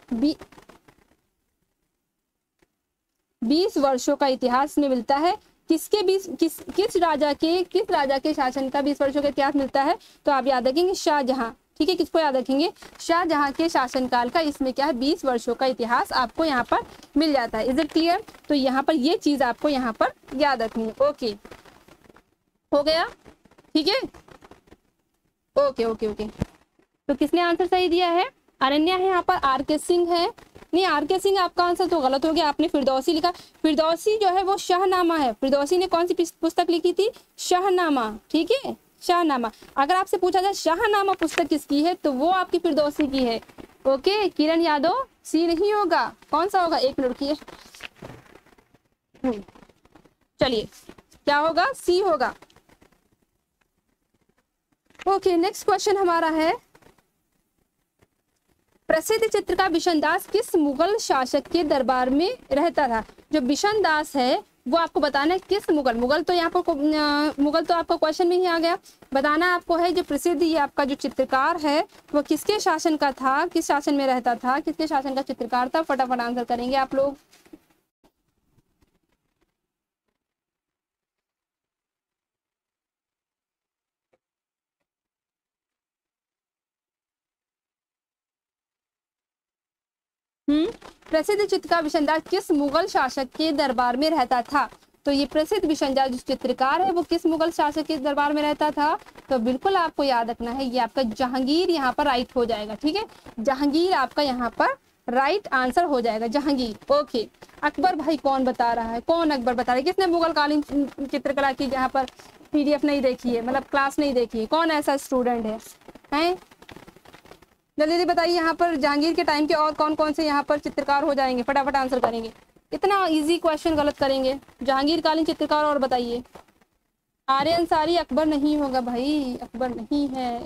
20 वर्षों का इतिहास में मिलता है। किसके 20, किस राजा के शासन का 20 वर्षों का इतिहास मिलता है? तो आप याद रखेंगे शाहजहां। ठीक है, किसको याद रखेंगे, शाहजहां के शासनकाल का इसमें क्या है 20 वर्षों का इतिहास आपको यहाँ पर मिल जाता है। Is it clear? तो यहाँ पर ये चीज आपको यहाँ पर याद रखनी है। ओके, हो गया, ठीक है, ओके ओके ओके। तो किसने आंसर सही दिया है? अनन्या है यहाँ पर, आर के सिंह है, नहीं आर के सिंह आपका आंसर तो गलत हो गया, आपने फिरदौसी लिखा। फिरदौसी जो है वो शाहनामा है। फिरदौसी ने कौन सी पुस्तक लिखी थी? शाहनामा। ठीक है, शाहनामा। अगर आपसे पूछा जाए शाहनामा पुस्तक किसकी है, तो वो आपकी फिरदौसी की है। ओके, किरण यादव, सी नहीं होगा, कौन सा होगा? एक मिनट रुकिए, चलिए, क्या होगा? सी होगा। ओके, नेक्स्ट क्वेश्चन हमारा है, प्रसिद्ध चित्रकार बिशनदास किस मुगल शासक के दरबार में रहता था? जो बिशनदास है वो आपको बताना है किस मुगल तो यहाँ पर मुगल तो आपका क्वेश्चन में ही आ गया। बताना आपको है जो प्रसिद्ध ये आपका जो चित्रकार है वो किसके शासन का था, किस शासन में रहता था, किसके शासन का चित्रकार था। फटाफट आंसर करेंगे आप लोग। प्रसिद्ध चित्रकार बिशनदास किस मुगल शासक के दरबार में रहता था? तो ये प्रसिद्ध बिशनदास जो चित्रकार है वो किस मुगल शासक के दरबार में रहता था? तो बिल्कुल आपको याद रखना है, ये आपका जहांगीर यहाँ पर राइट हो जाएगा। ठीक है, जहांगीर आपका यहाँ पर राइट आंसर हो जाएगा, जहांगीर। ओके, अकबर भाई कौन बता रहा है? कौन अकबर बता रहा है? किसने मुगल कालीन चित्रकला की यहाँ पर PDF नहीं देखी है, मतलब क्लास नहीं देखी है? कौन ऐसा स्टूडेंट है? जल्दी जल्दी बताइए, यहाँ पर जहांगीर के टाइम के और कौन कौन से यहाँ पर चित्रकार हो जाएंगे? फटाफट आंसर करेंगे, इतना इजी क्वेश्चन गलत करेंगे। जहांगीर कालीन चित्रकार और बताइए। आर्य अंसारी, अकबर नहीं होगा भाई, अकबर नहीं है।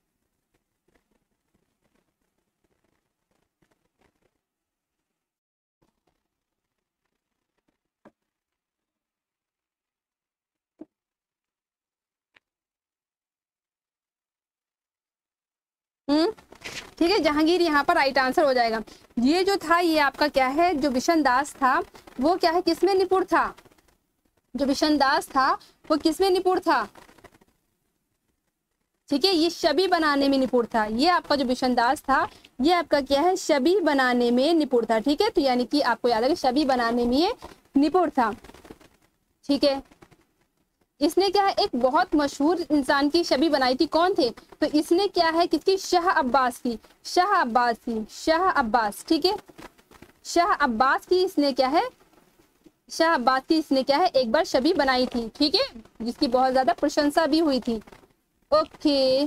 ठीक है, जहांगीर यहाँ पर राइट आंसर हो जाएगा। ये जो था ये आपका क्या है, जो बिशनदास था वो क्या है, किसमें निपुण था? जो बिशनदास था वो किसमें निपुण था? ठीक है, ये छवि बनाने में निपुण था। ये आपका जो बिशनदास था ये आपका क्या है, छवि बनाने में निपुण था। ठीक है, तो यानी कि आपको याद है छवि बनाने में निपुण था। ठीक है, इसने क्या है एक बहुत मशहूर इंसान की छवि बनाई थी। कौन थे? तो इसने क्या है किसकी? शाह अब्बास की, शाह अब्बास की, शाह अब्बास। ठीक है, शाह अब्बास की इसने क्या है, शाह अब्बास की इसने क्या है एक बार छवि बनाई थी। ठीक है, जिसकी बहुत ज्यादा प्रशंसा भी हुई थी। ओके,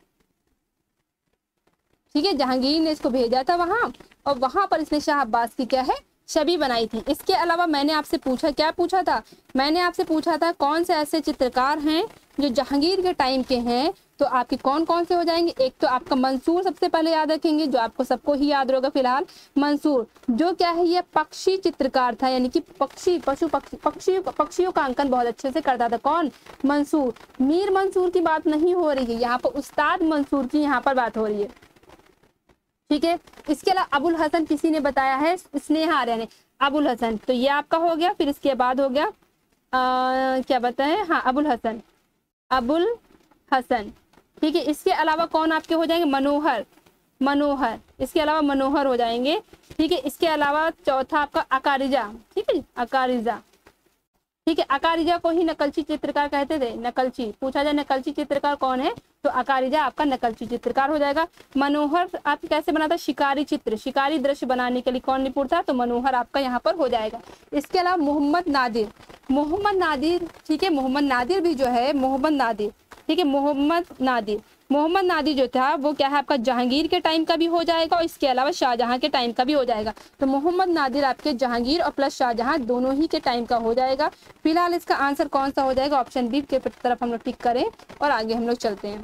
ठीक है, जहांगीर ने इसको भेजा था वहां और वहां पर इसने शाह अब्बास की क्या है छवि बनाई थी। इसके अलावा मैंने आपसे पूछा, क्या पूछा था? मैंने आपसे पूछा था कौन से ऐसे चित्रकार हैं जो जहांगीर के टाइम के हैं, तो आपके कौन कौन से हो जाएंगे? एक तो आपका मंसूर सबसे पहले याद रखेंगे, जो आपको सबको ही याद होगा फिलहाल। मंसूर जो क्या है ये पक्षी चित्रकार था, यानी कि पक्षियों का अंकन बहुत अच्छे से करता था। कौन? मंसूर। मीर मंसूर की बात नहीं हो रही है यहाँ पर, उस्ताद मंसूर की यहाँ पर बात हो रही है। ठीक है, इसके अलावा अबुल हसन किसी ने बताया है, स्नेहा आर्या ने, अबुल हसन। तो ये आपका हो गया, फिर इसके बाद हो गया क्या बताएं, हाँ अबुल हसन, अबुल हसन। ठीक है, इसके अलावा कौन आपके हो जाएंगे? मनोहर, मनोहर। इसके अलावा मनोहर हो जाएंगे। ठीक है, इसके अलावा चौथा आपका अकारिजा। ठीक है, अकारिजा। ठीक है, अकारिजा को ही नकलची चित्रकार कहते थे। नकलची पूछा जाए नकलची चित्रकार कौन है, तो अकारिजा आपका नकलची चित्रकार हो जाएगा। मनोहर आप कैसे बनाता है, शिकारी चित्र, शिकारी दृश्य बनाने के लिए कौन निपुण था, तो मनोहर आपका यहाँ पर हो जाएगा। इसके अलावा मोहम्मद नादिर, मोहम्मद नादिर, ठीक है, मोहम्मद नादिर भी जो है, मोहम्मद नादिर, ठीक है, मोहम्मद नादिर, मोहम्मद नादिर जो था वो क्या है आपका जहांगीर के टाइम का भी हो जाएगा और इसके अलावा शाहजहां के टाइम का भी हो जाएगा। तो मोहम्मद नादिर आपके जहांगीर और प्लस शाहजहां दोनों ही के टाइम का हो जाएगा। फिलहाल इसका आंसर कौन सा हो जाएगा, ऑप्शन बी के तरफ हम लोग टिक करें और आगे हम लोग चलते हैं।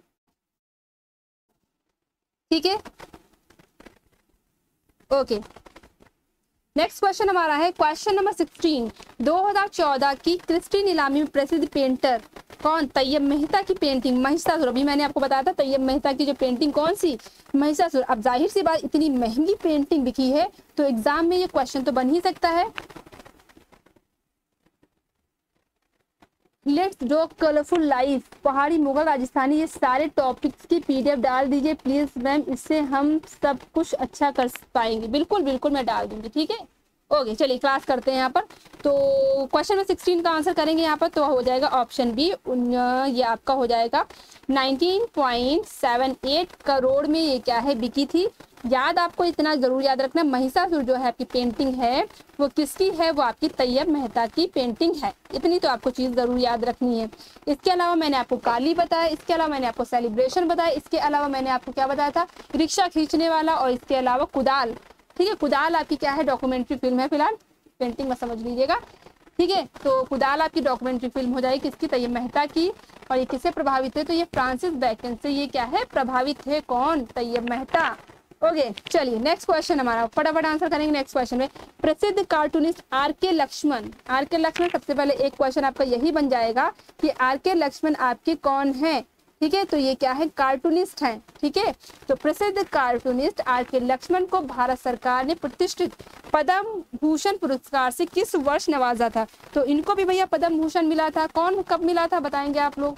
ठीक है, ओके, नेक्स्ट क्वेश्चन हमारा है क्वेश्चन नंबर 16। 2014 की क्रिस्टी नीलामी में प्रसिद्ध पेंटर कौन, तैयब मेहता की पेंटिंग महिषासुर। अभी मैंने आपको बताया था तैयब मेहता की जो पेंटिंग कौन सी, महिषासुर। अब जाहिर सी बात, इतनी महंगी पेंटिंग बिकी है तो एग्जाम में ये क्वेश्चन तो बन ही सकता है। लेट्स ड्रॉ कलरफुल लाइफ, पहाड़ी, मुगल, राजस्थानी, ये सारे टॉपिक्स की पीडीएफ डाल दीजिए प्लीज मैम, इससे हम सब कुछ अच्छा कर पाएंगे। बिल्कुल बिल्कुल मैं डाल दूंगी, ठीक है, ओके। चलिए क्लास करते हैं यहाँ पर। तो क्वेश्चन नंबर 16 का आंसर करेंगे यहाँ पर, तो हो जाएगा ऑप्शन बी, ये आपका हो जाएगा 19.78 करोड़ में ये क्या है बिकी थी। याद आपको इतना जरूर याद रखना, महिषासुर जो है आपकी पेंटिंग है वो किसकी है, वो आपकी तैयब मेहता की पेंटिंग है। इतनी तो आपको चीज जरूर याद रखनी है। इसके अलावा मैंने आपको काली बताया, इसके अलावा मैंने आपको सेलिब्रेशन बताया, इसके अलावा मैंने आपको क्या बताया था, रिक्शा खींचने वाला, और इसके अलावा कुदाल। ठीक है, कुदाल आपकी क्या है, डॉक्यूमेंट्री फिल्म है, फिलहाल पेंटिंग में समझ लीजिएगा। ठीक है, तो कुदाल आपकी डॉक्यूमेंट्री फिल्म हो जाएगी किसकी, तैयब मेहता की। और ये किससे प्रभावित है, तो ये फ्रांसिस बैकन से ये क्या है प्रभावित है, कौन, तैयब मेहता। ओके, चलिए नेक्स्ट क्वेश्चन हमारा फटाफट आंसर करेंगे। नेक्स्ट क्वेश्चन में प्रसिद्ध cartoonist R K. Laxman, R K. Laxman, सबसे पहले एक क्वेश्चन आपका यही बन जाएगा कि आर.के. लक्ष्मण आपके कौन है। ठीक है, तो ये क्या है, कार्टूनिस्ट हैं। ठीक है, तो प्रसिद्ध कार्टूनिस्ट आर.के. लक्ष्मण को भारत सरकार ने प्रतिष्ठित पद्म भूषण पुरस्कार से किस वर्ष नवाजा था। तो इनको भी भैया पद्म भूषण मिला था, कौन कब मिला था बताएंगे आप लोग।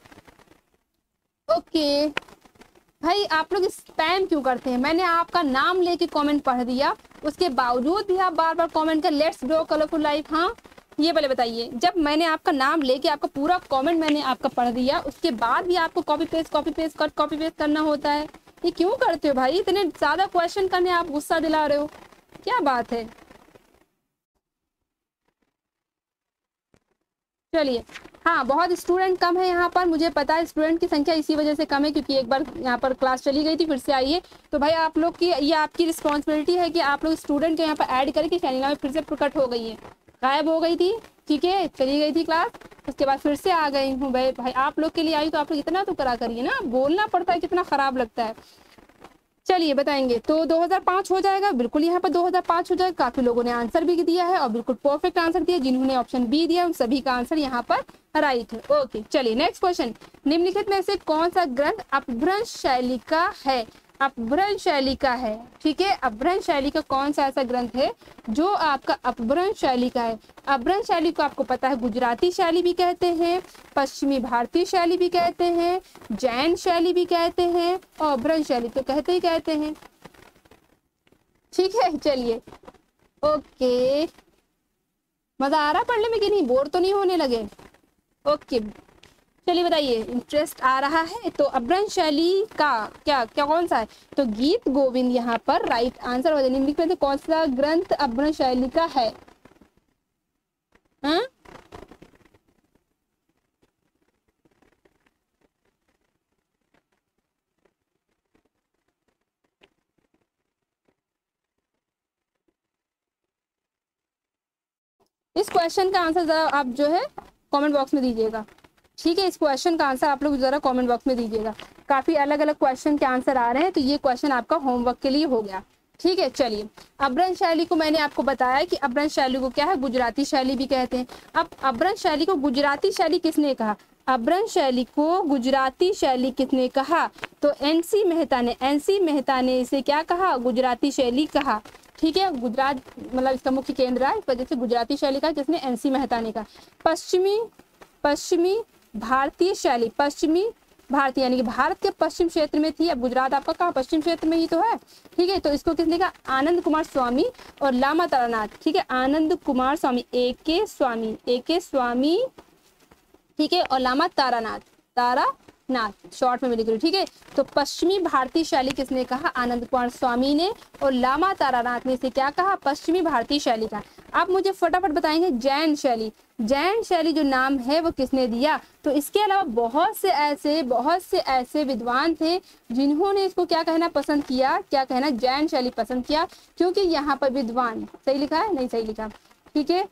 ओके भाई, आप लोग स्पैम क्यों करते हैं, मैंने आपका नाम लेके कमेंट पढ़ दिया, उसके बावजूद भी आप बार बार कमेंट कर लेट्स ड्रॉ कलरफुल लाइफ। हाँ, ये पहले बताइए, जब मैंने आपका नाम लेके आपका पूरा कमेंट मैंने आपका पढ़ दिया, उसके बाद भी आपको कॉपी पेस्ट करना होता है। ये क्यों करते हो भाई, इतने ज्यादा क्वेश्चन करने आप गुस्सा दिला रहे हो, क्या बात है। चलिए, हाँ, बहुत स्टूडेंट कम है यहाँ पर, मुझे पता है स्टूडेंट की संख्या इसी वजह से कम है क्योंकि एक बार यहाँ पर क्लास चली गई थी, फिर से आई है। तो भाई आप लोग की ये आपकी रिस्पॉन्सिबिलिटी है कि आप लोग स्टूडेंट को यहाँ पर ऐड करके शैलीना में फिर से प्रकट हो गई है, गायब हो गई थी, ठीक है, चली गई थी क्लास, उसके बाद फिर से आ गई हूँ। भाई आप लोग के लिए आई तो आप लोग इतना तो करा करिए ना, बोलना पड़ता है, कितना खराब लगता है। चलिए बताएंगे, तो 2005 हो जाएगा, बिल्कुल यहाँ पर 2005 हो जाएगा। काफी लोगों ने आंसर भी दिया है और बिल्कुल परफेक्ट आंसर दिया, जिन्होंने ऑप्शन बी दिया उन सभी का आंसर यहाँ पर राइट है। ओके, चलिए नेक्स्ट क्वेश्चन, निम्नलिखित में से कौन सा ग्रंथ अपभ्रंश शैली का है, अपभ्रंश शैली का है। ठीक है, अपभ्रंश शैली का कौन सा ऐसा ग्रंथ है जो आपका अपभ्रंश शैली का है। अपभ्रंश शैली को आपको पता है गुजराती शैली भी कहते हैं, पश्चिमी भारतीय शैली भी कहते हैं, जैन शैली भी कहते हैं और अपभ्रंश शैली तो कहते ही कहते हैं। ठीक है, चलिए ओके, मजा आ रहा पढ़ने में कि नहीं, बोर तो नहीं होने लगे। ओके, चलिए बताइए, इंटरेस्ट आ रहा है। तो अपभ्रंश शैली का क्या क्या कौन सा है, तो गीत गोविंद यहाँ पर राइट आंसर हो जाए। निम्नलिखित में से कौन सा ग्रंथ अपभ्रंश शैली का है। हाँ? इस क्वेश्चन का आंसर जरा आप जो है कमेंट बॉक्स में दीजिएगा। ठीक है, इस क्वेश्चन का आंसर आप लोग जरा कमेंट बॉक्स में दीजिएगा। काफी अलग अलग क्वेश्चन के आंसर आ रहे हैं, तो ये क्वेश्चन आपका होमवर्क के लिए हो गया। ठीक है, चलिए, अपभ्रंश शैली को मैंने आपको बताया कि अपभ्रंश शैली को क्या है, गुजराती शैली भी कहते हैं। अब अपभ्रंश शैली को गुजराती शैली किसने कहा, अपभ्रंश शैली को गुजराती शैली किसने कहा, तो एनसी मेहता ने इसे क्या कहा, गुजराती शैली कहा। ठीक है, गुजरात मतलब इसका मुख्य केंद्र है, इस वजह से गुजराती शैली का, जिसने एनसी मेहता ने कहा। पश्चिमी भारतीय शैली, पश्चिमी भारती, यानी कि भारत के पश्चिम क्षेत्र में थी। अब गुजरात आपका कहाँ, पश्चिम क्षेत्र में ही तो है। ठीक है, तो इसको किसने कहा, आनंद कुमार स्वामी और लामा तारानाथ। ठीक है, आनंद कुमार स्वामी, ए के स्वामी, ठीक है, और लामा तारानाथ शॉर्ट में लिख रही हूँ। ठीक है, तो पश्चिमी भारतीय शैली किसने कहा, आनंद कुमार स्वामी ने, और लामा तारानाथ ने इसे क्या कहा, पश्चिमी भारतीय शैली का। आप मुझे फटाफट बताएंगे जैन शैली जो नाम है वो किसने दिया। तो इसके अलावा बहुत से ऐसे विद्वान थे जिन्होंने इसको क्या कहना पसंद किया, क्या कहना, जैन शैली पसंद किया, क्योंकि यहाँ पर विद्वान, सही लिखा है, नहीं सही लिखा, ठीक है,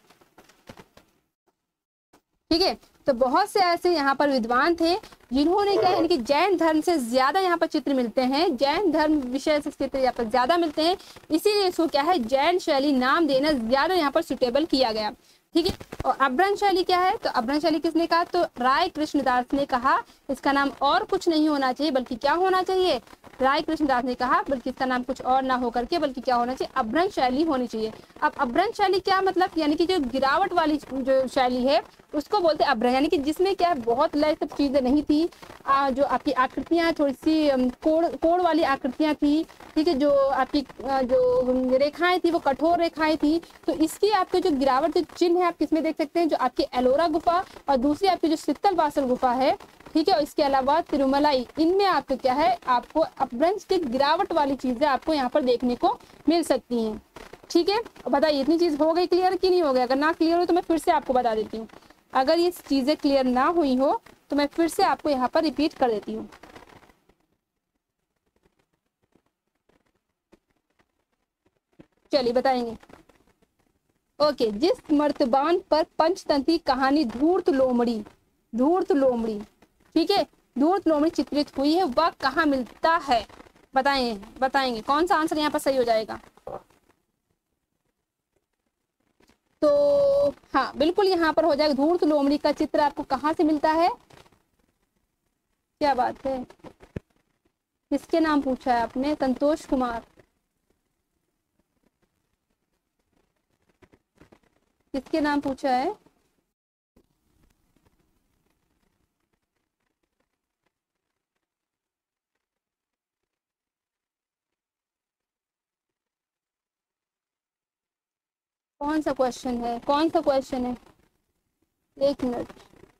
ठीक है। तो बहुत से ऐसे यहाँ पर विद्वान थे जिन्होंने क्या है कि जैन धर्म से ज्यादा यहाँ पर चित्र मिलते हैं, जैन धर्म विषय से चित्र यहाँ पर ज्यादा मिलते हैं, इसीलिए इसको क्या है, जैन शैली नाम देना ज्यादा यहाँ पर सुटेबल किया गया। ठीक है, और अभ्रंश शैली क्या है, तो अभ्रंश शैली किसने कहा, तो राय कृष्णदास ने कहा इसका नाम और कुछ नहीं होना चाहिए बल्कि क्या होना चाहिए, राय कृष्णदास ने कहा बल्कि इसका नाम कुछ और ना होकर के बल्कि क्या होना चाहिए, अभ्रंश शैली होनी चाहिए। अब अभ्रंश शैली क्या मतलब, यानी कि जो गिरावट वाली जो शैली है उसको बोलते हैं अभ्रंश, यानी कि जिसमें क्या है बहुत लय सब चीजें नहीं थी, जो आपकी आकृतियां थोड़ी सी कोण वाली आकृतियां थी। ठीक है, जो आपकी जो रेखाएं थी वो कठोर रेखाएं थी। तो इसकी आपके जो गिरावट जो चिन्ह है आप किसमें देख सकते हैं, जो आपकी एलोरा गुफा और दूसरी आपकी जो शीतल वासल गुफा है। ठीक है, और इसके अलावा तिरुमलाई, इनमें आपको क्या है, आपको अपभ्रंश की गिरावट वाली चीजें आपको यहाँ पर देखने को मिल सकती हैं। ठीक है, बताइए इतनी चीज हो गई क्लियर कि नहीं हो गया, अगर ना क्लियर हो तो मैं फिर से आपको बता देती हूँ, अगर ये चीजें क्लियर ना हुई हो तो मैं फिर से आपको यहाँ पर रिपीट कर देती हूँ। चलिए बताएंगे। ओके, जिस मर्तबान पर पंचतंत्री कहानी धूर्त लोमड़ी, ठीक है, धूर्त लोमड़ी चित्रित हुई है वह कहाँ मिलता है, बताएंगे कौन सा आंसर यहाँ पर सही हो जाएगा। तो हाँ बिल्कुल यहाँ पर हो जाएगा, धूर्त लोमड़ी का चित्र आपको कहाँ से मिलता है, क्या बात है, किसके नाम पूछा है आपने, संतोष कुमार, किसके नाम पूछा है, कौन सा क्वेश्चन है, एक मिनट,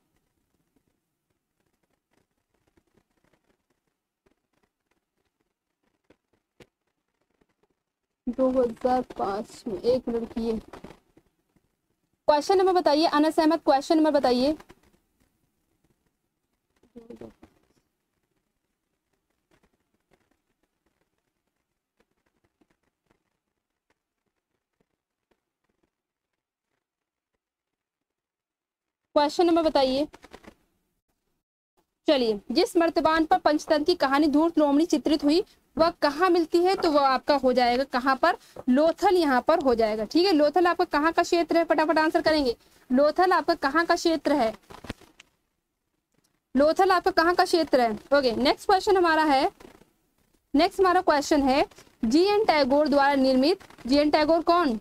दो 2005 में, एक मिनट की, क्वेश्चन नंबर बताइए, अनसहमत क्वेश्चन नंबर बताइए। क्वेश्चन नंबर बताइए। चलिए, जिस मर्तबान पर पंचतंत्र की कहानी धूर्त लोमड़ी चित्रित हुई वह कहाँ मिलती है, तो वह आपका हो जाएगा कहाँ पर, लोथल यहाँ पर हो जाएगा। ठीक है, लोथल आपका कहाँ का क्षेत्र है, फटाफट आंसर करेंगे, लोथल आपका कहाँ का क्षेत्र है, लोथल आपका कहाँ का क्षेत्र है। ओके, नेक्स्ट क्वेश्चन हमारा है, नेक्स्ट हमारा क्वेश्चन है, जी.एन. टैगोर द्वारा निर्मित, जी.एन. टैगोर कौन,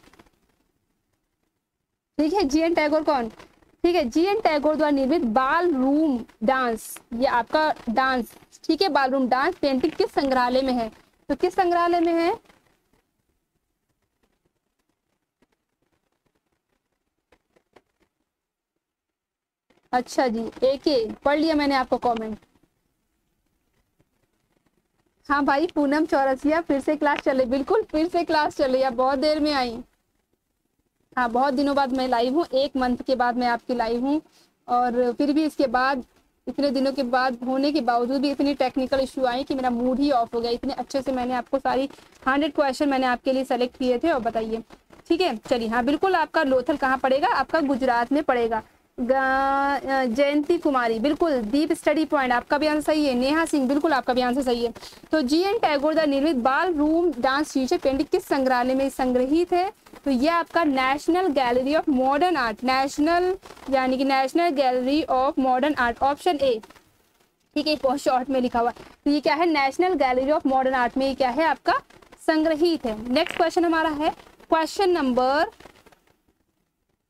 ठीक है, जी.एन. टैगोर कौन, ठीक है, जी.एन. टैगोर द्वारा निर्मित बाल रूम डांस, ये आपका डांस, ठीक है, बाल रूम डांस पेंटिंग किस संग्रहालय में है, तो किस संग्रहालय में है, अच्छा जी, एक पढ़ लिया मैंने आपको कमेंट। हाँ भाई, पूनम चौरसिया फिर से क्लास चल रही, बिल्कुल फिर से क्लास चल रही है, बहुत देर में आई, हाँ बहुत दिनों बाद मैं लाइव हूँ, 1 मंथ के बाद मैं आपकी लाइव हूँ, और फिर भी इसके बाद इतने दिनों के बाद होने के बावजूद भी इतनी टेक्निकल इशू आई कि मेरा मूड ही ऑफ हो गया, इतने अच्छे से मैंने आपको सारी 100 क्वेश्चन मैंने आपके लिए सेलेक्ट किए थे। और बताइए, ठीक है, चलिए, हाँ बिल्कुल आपका लोथल कहाँ पड़ेगा, आपका गुजरात में पड़ेगा। जयंती कुमारी, बिल्कुल, दीप स्टडी पॉइंट, आपका भी आंसर सही है। नेहा सिंह, बिल्कुल आपका भी आंसर सही है। तो जी.एन. टैगोर द्वारा निर्मित बाल रूम डांस शीर्षक पेंटिंग किस संग्रहालय में संग्रहित है, तो यह आपका National Gallery of Modern Art, National यानी कि National Gallery of Modern Art, option A, ठीक है, बहुत शॉर्ट में लिखा हुआ, तो ये क्या है, National Gallery of Modern Art में क्या है आपका संग्रहित है। नेक्स्ट क्वेश्चन हमारा है क्वेश्चन नंबर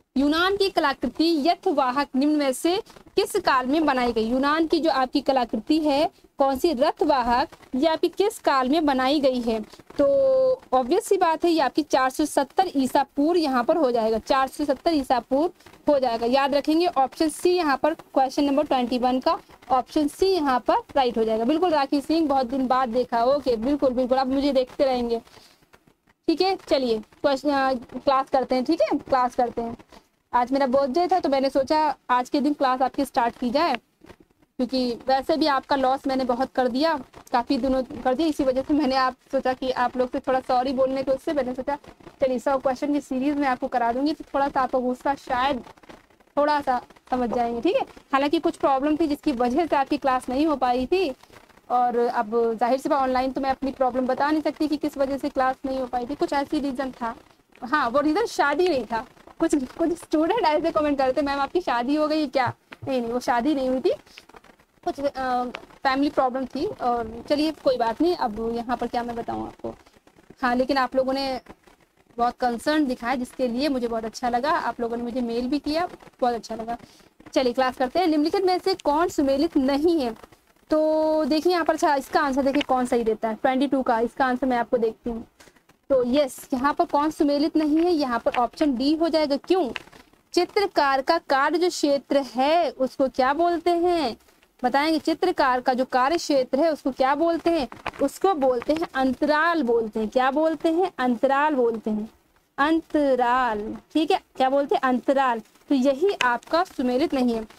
यूनान की कलाकृति यथवाहक निम्न में से किस काल में बनाई गई? यूनान की जो आपकी कलाकृति है कौन सी, रथवाहक, ये आपकी किस काल में बनाई गई है? तो ऑब्वियस सी बात है ये आपकी 470 ईसा पूर्व यहाँ पर हो जाएगा, 470 ईसा पूर्व हो जाएगा। याद रखेंगे ऑप्शन सी यहाँ पर क्वेश्चन नंबर 21 का ऑप्शन सी यहाँ पर राइट हो जाएगा। बिल्कुल राखी सिंह, बहुत दिन बाद देखा, ओके बिल्कुल बिल्कुल, आप मुझे देखते रहेंगे। ठीक है, चलिए क्वेश्चन क्लास करते हैं। ठीक है, क्लास करते हैं। आज मेरा बर्थडे था तो मैंने सोचा आज के दिन क्लास आपकी स्टार्ट की जाए, क्योंकि वैसे भी आपका लॉस मैंने बहुत कर दिया, काफ़ी दिनों कर दिया, इसी वजह से मैंने आप सोचा कि आप लोग से थोड़ा सॉरी बोलने के उससे मैंने सोचा चलिए 100 क्वेश्चन की सीरीज़ में आपको करा दूंगी, तो थोड़ा सा आपका गुस्सा शायद थोड़ा सा समझ जाएंगे। ठीक है, हालांकि कुछ प्रॉब्लम थी जिसकी वजह से आपकी क्लास नहीं हो पाई थी, और अब जाहिर सी बात ऑनलाइन तो मैं अपनी प्रॉब्लम बता नहीं सकती कि किस वजह से क्लास नहीं हो पाई थी, कुछ ऐसी रीज़न था। हाँ, वो रीज़न शादी नहीं था। कुछ स्टूडेंट ऐसे कमेंट करते मैम आपकी शादी हो गई क्या? नहीं, वो शादी नहीं हुई थी, कुछ फैमिली प्रॉब्लम थी। और चलिए कोई बात नहीं, अब यहाँ पर क्या मैं बताऊँ आपको। हाँ, लेकिन आप लोगों ने बहुत कंसर्न दिखाया जिसके लिए मुझे बहुत अच्छा लगा, आप लोगों ने मुझे मेल भी किया, बहुत अच्छा लगा। चलिए क्लास करते हैं। निम्नलिखित में से कौन सुमेलित नहीं है? तो देखिए यहाँ पर, अच्छा इसका आंसर देखिए कौन सही देता है, 22 का इसका आंसर मैं आपको देखती हूँ। तो यस, यहाँ पर कौन सुमेलित नहीं है? यहाँ पर ऑप्शन डी हो जाएगा। क्यों? चित्रकार का कार्य जो क्षेत्र है उसको क्या बोलते हैं? बताएंगे। चित्रकार का जो कार्य क्षेत्र है उसको क्या बोलते हैं? उसको बोलते हैं अंतराल बोलते हैं। क्या बोलते हैं? अंतराल बोलते हैं, अंतराल। ठीक है, क्या बोलते हैं? अंतराल। तो यही आपका सुमेलित नहीं है।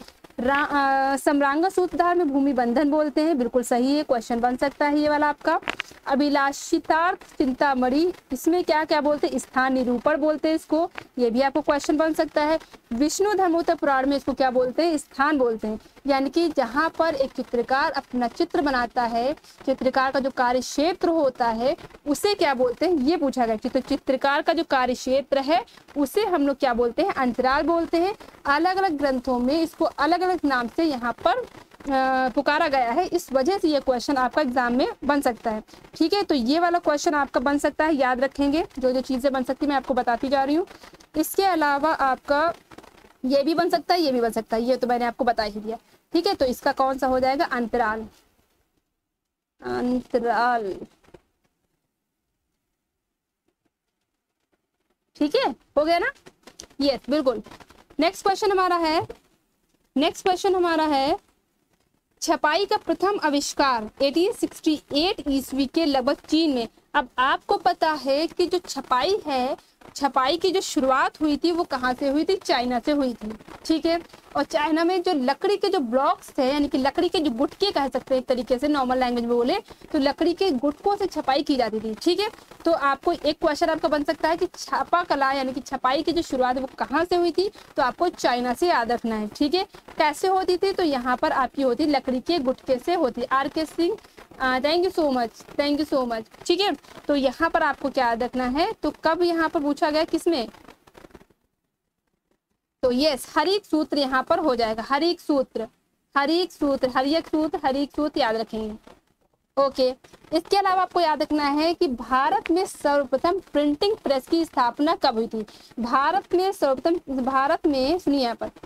समरांगा सूत्रधार में भूमि बंधन बोलते हैं, बिल्कुल सही है, क्वेश्चन बन सकता है ये वाला आपका। अभिलाषितार्थ चिंतामणि, इसमें क्या क्या बोलते हैं? स्थान निरूपण बोलते हैं इसको, ये भी आपको क्वेश्चन बन सकता है। विष्णु धर्मोत्तर पुराण में इसको क्या बोलते हैं? स्थान बोलते हैं। यानी कि जहाँ पर एक चित्रकार अपना चित्र बनाता है, चित्रकार का जो कार्य क्षेत्र होता है उसे क्या बोलते हैं, ये पूछा गया। तो चित्रकार का जो कार्य क्षेत्र है उसे हम लोग क्या बोलते हैं? अंतराल बोलते हैं। अलग अलग ग्रंथों में इसको अलग अलग नाम से यहाँ पर पुकारा गया है, इस वजह से ये क्वेश्चन आपका एग्जाम में बन सकता है। ठीक है, तो ये वाला क्वेश्चन आपका बन सकता है, याद रखेंगे। जो जो चीज़ें बन सकती मैं आपको बताती जा रही हूँ। इसके अलावा आपका ये भी बन सकता है, ये भी बन सकता है, ये तो मैंने आपको बता ही दिया। ठीक है, तो इसका कौन सा हो जाएगा? अंतराल, अंतराल। ठीक है, हो गया ना? यस, बिल्कुल। नेक्स्ट क्वेश्चन हमारा है छपाई का प्रथम आविष्कार 1868 ईस्वी के लगभग चीन में। अब आपको पता है कि जो छपाई है, छपाई की जो शुरुआत हुई थी वो कहाँ से हुई थी? चाइना से हुई थी। ठीक है, और चाइना में जो लकड़ी के जो ब्लॉक्स थे, यानी कि लकड़ी के जो गुटके कह सकते हैं एक तरीके से, नॉर्मल लैंग्वेज में बोले तो लकड़ी के गुटकों से छपाई की जाती थी। ठीक है, तो आपको एक क्वेश्चन आपका बन सकता है कि छापा कला यानी कि छपाई की जो शुरुआत है वो कहाँ से हुई थी? तो आपको चाइना से याद रखना है। ठीक है, कैसे होती थी? तो यहाँ पर आपकी होती लकड़ी के गुटके से होती। R K Singh, thank you so much, thank you so much. ठीक है, तो यहाँ पर आपको क्या याद रखना है? तो कब यहाँ पर पूछा गया, किसमें? तो यस, हरिक सूत्र यहाँ पर हो जाएगा। हरिक सूत्र, हरिक सूत्र, हरिक सूत्र, हरिक सूत्र याद रखेंगे। ओके, इसके अलावा आपको याद रखना है कि भारत में सर्वप्रथम प्रिंटिंग प्रेस की स्थापना कब हुई थी? भारत में सर्वप्रथम, भारत में सुनिए यहाँ पर।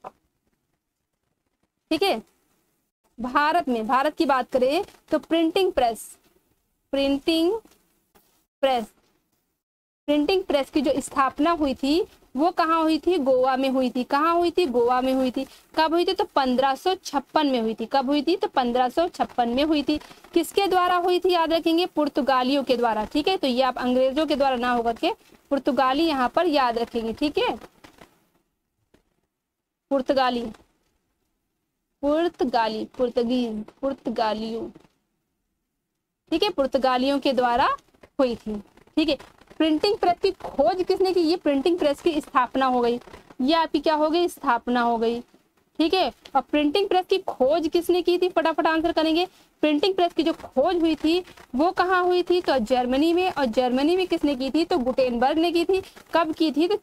ठीक है, भारत में, भारत की बात करें तो printing press, printing press, printing press की जो स्थापना हुई थी वो कहाँ हुई थी? गोवा में हुई थी। कहाँ हुई थी? गोवा में हुई थी। कब हुई थी? तो 1556 में हुई थी। कब हुई थी? तो 1556 में हुई थी। किसके द्वारा हुई थी? याद रखेंगे, पुर्तगालियों के द्वारा। ठीक है, तो ये आप अंग्रेजों के द्वारा ना होकर के पुर्तगाली यहाँ पर याद रखेंगे। ठीक है, पुर्तगाली, पुर्तगाली, पुर्तगीज, पुर्तगालियों। ठीक है, पुर्तगालियों के द्वारा हुई थी। ठीक है, प्रिंटिंग प्रेस की खोज किसने की? ये प्रिंटिंग प्रेस की स्थापना हो गई, ये आपकी क्या हो गई? स्थापना हो गई। ठीक है, और प्रिंटिंग प्रेस की खोज किसने की थी? फटाफट आंसर करेंगे। प्रिंटिंग प्रेस की जो खोज हुई थी वो कहाँ हुई थी? तो जर्मनी में। और जर्मनी में किसने की थी? तो गुटेनबर्ग ने की थी। कब की थी? तो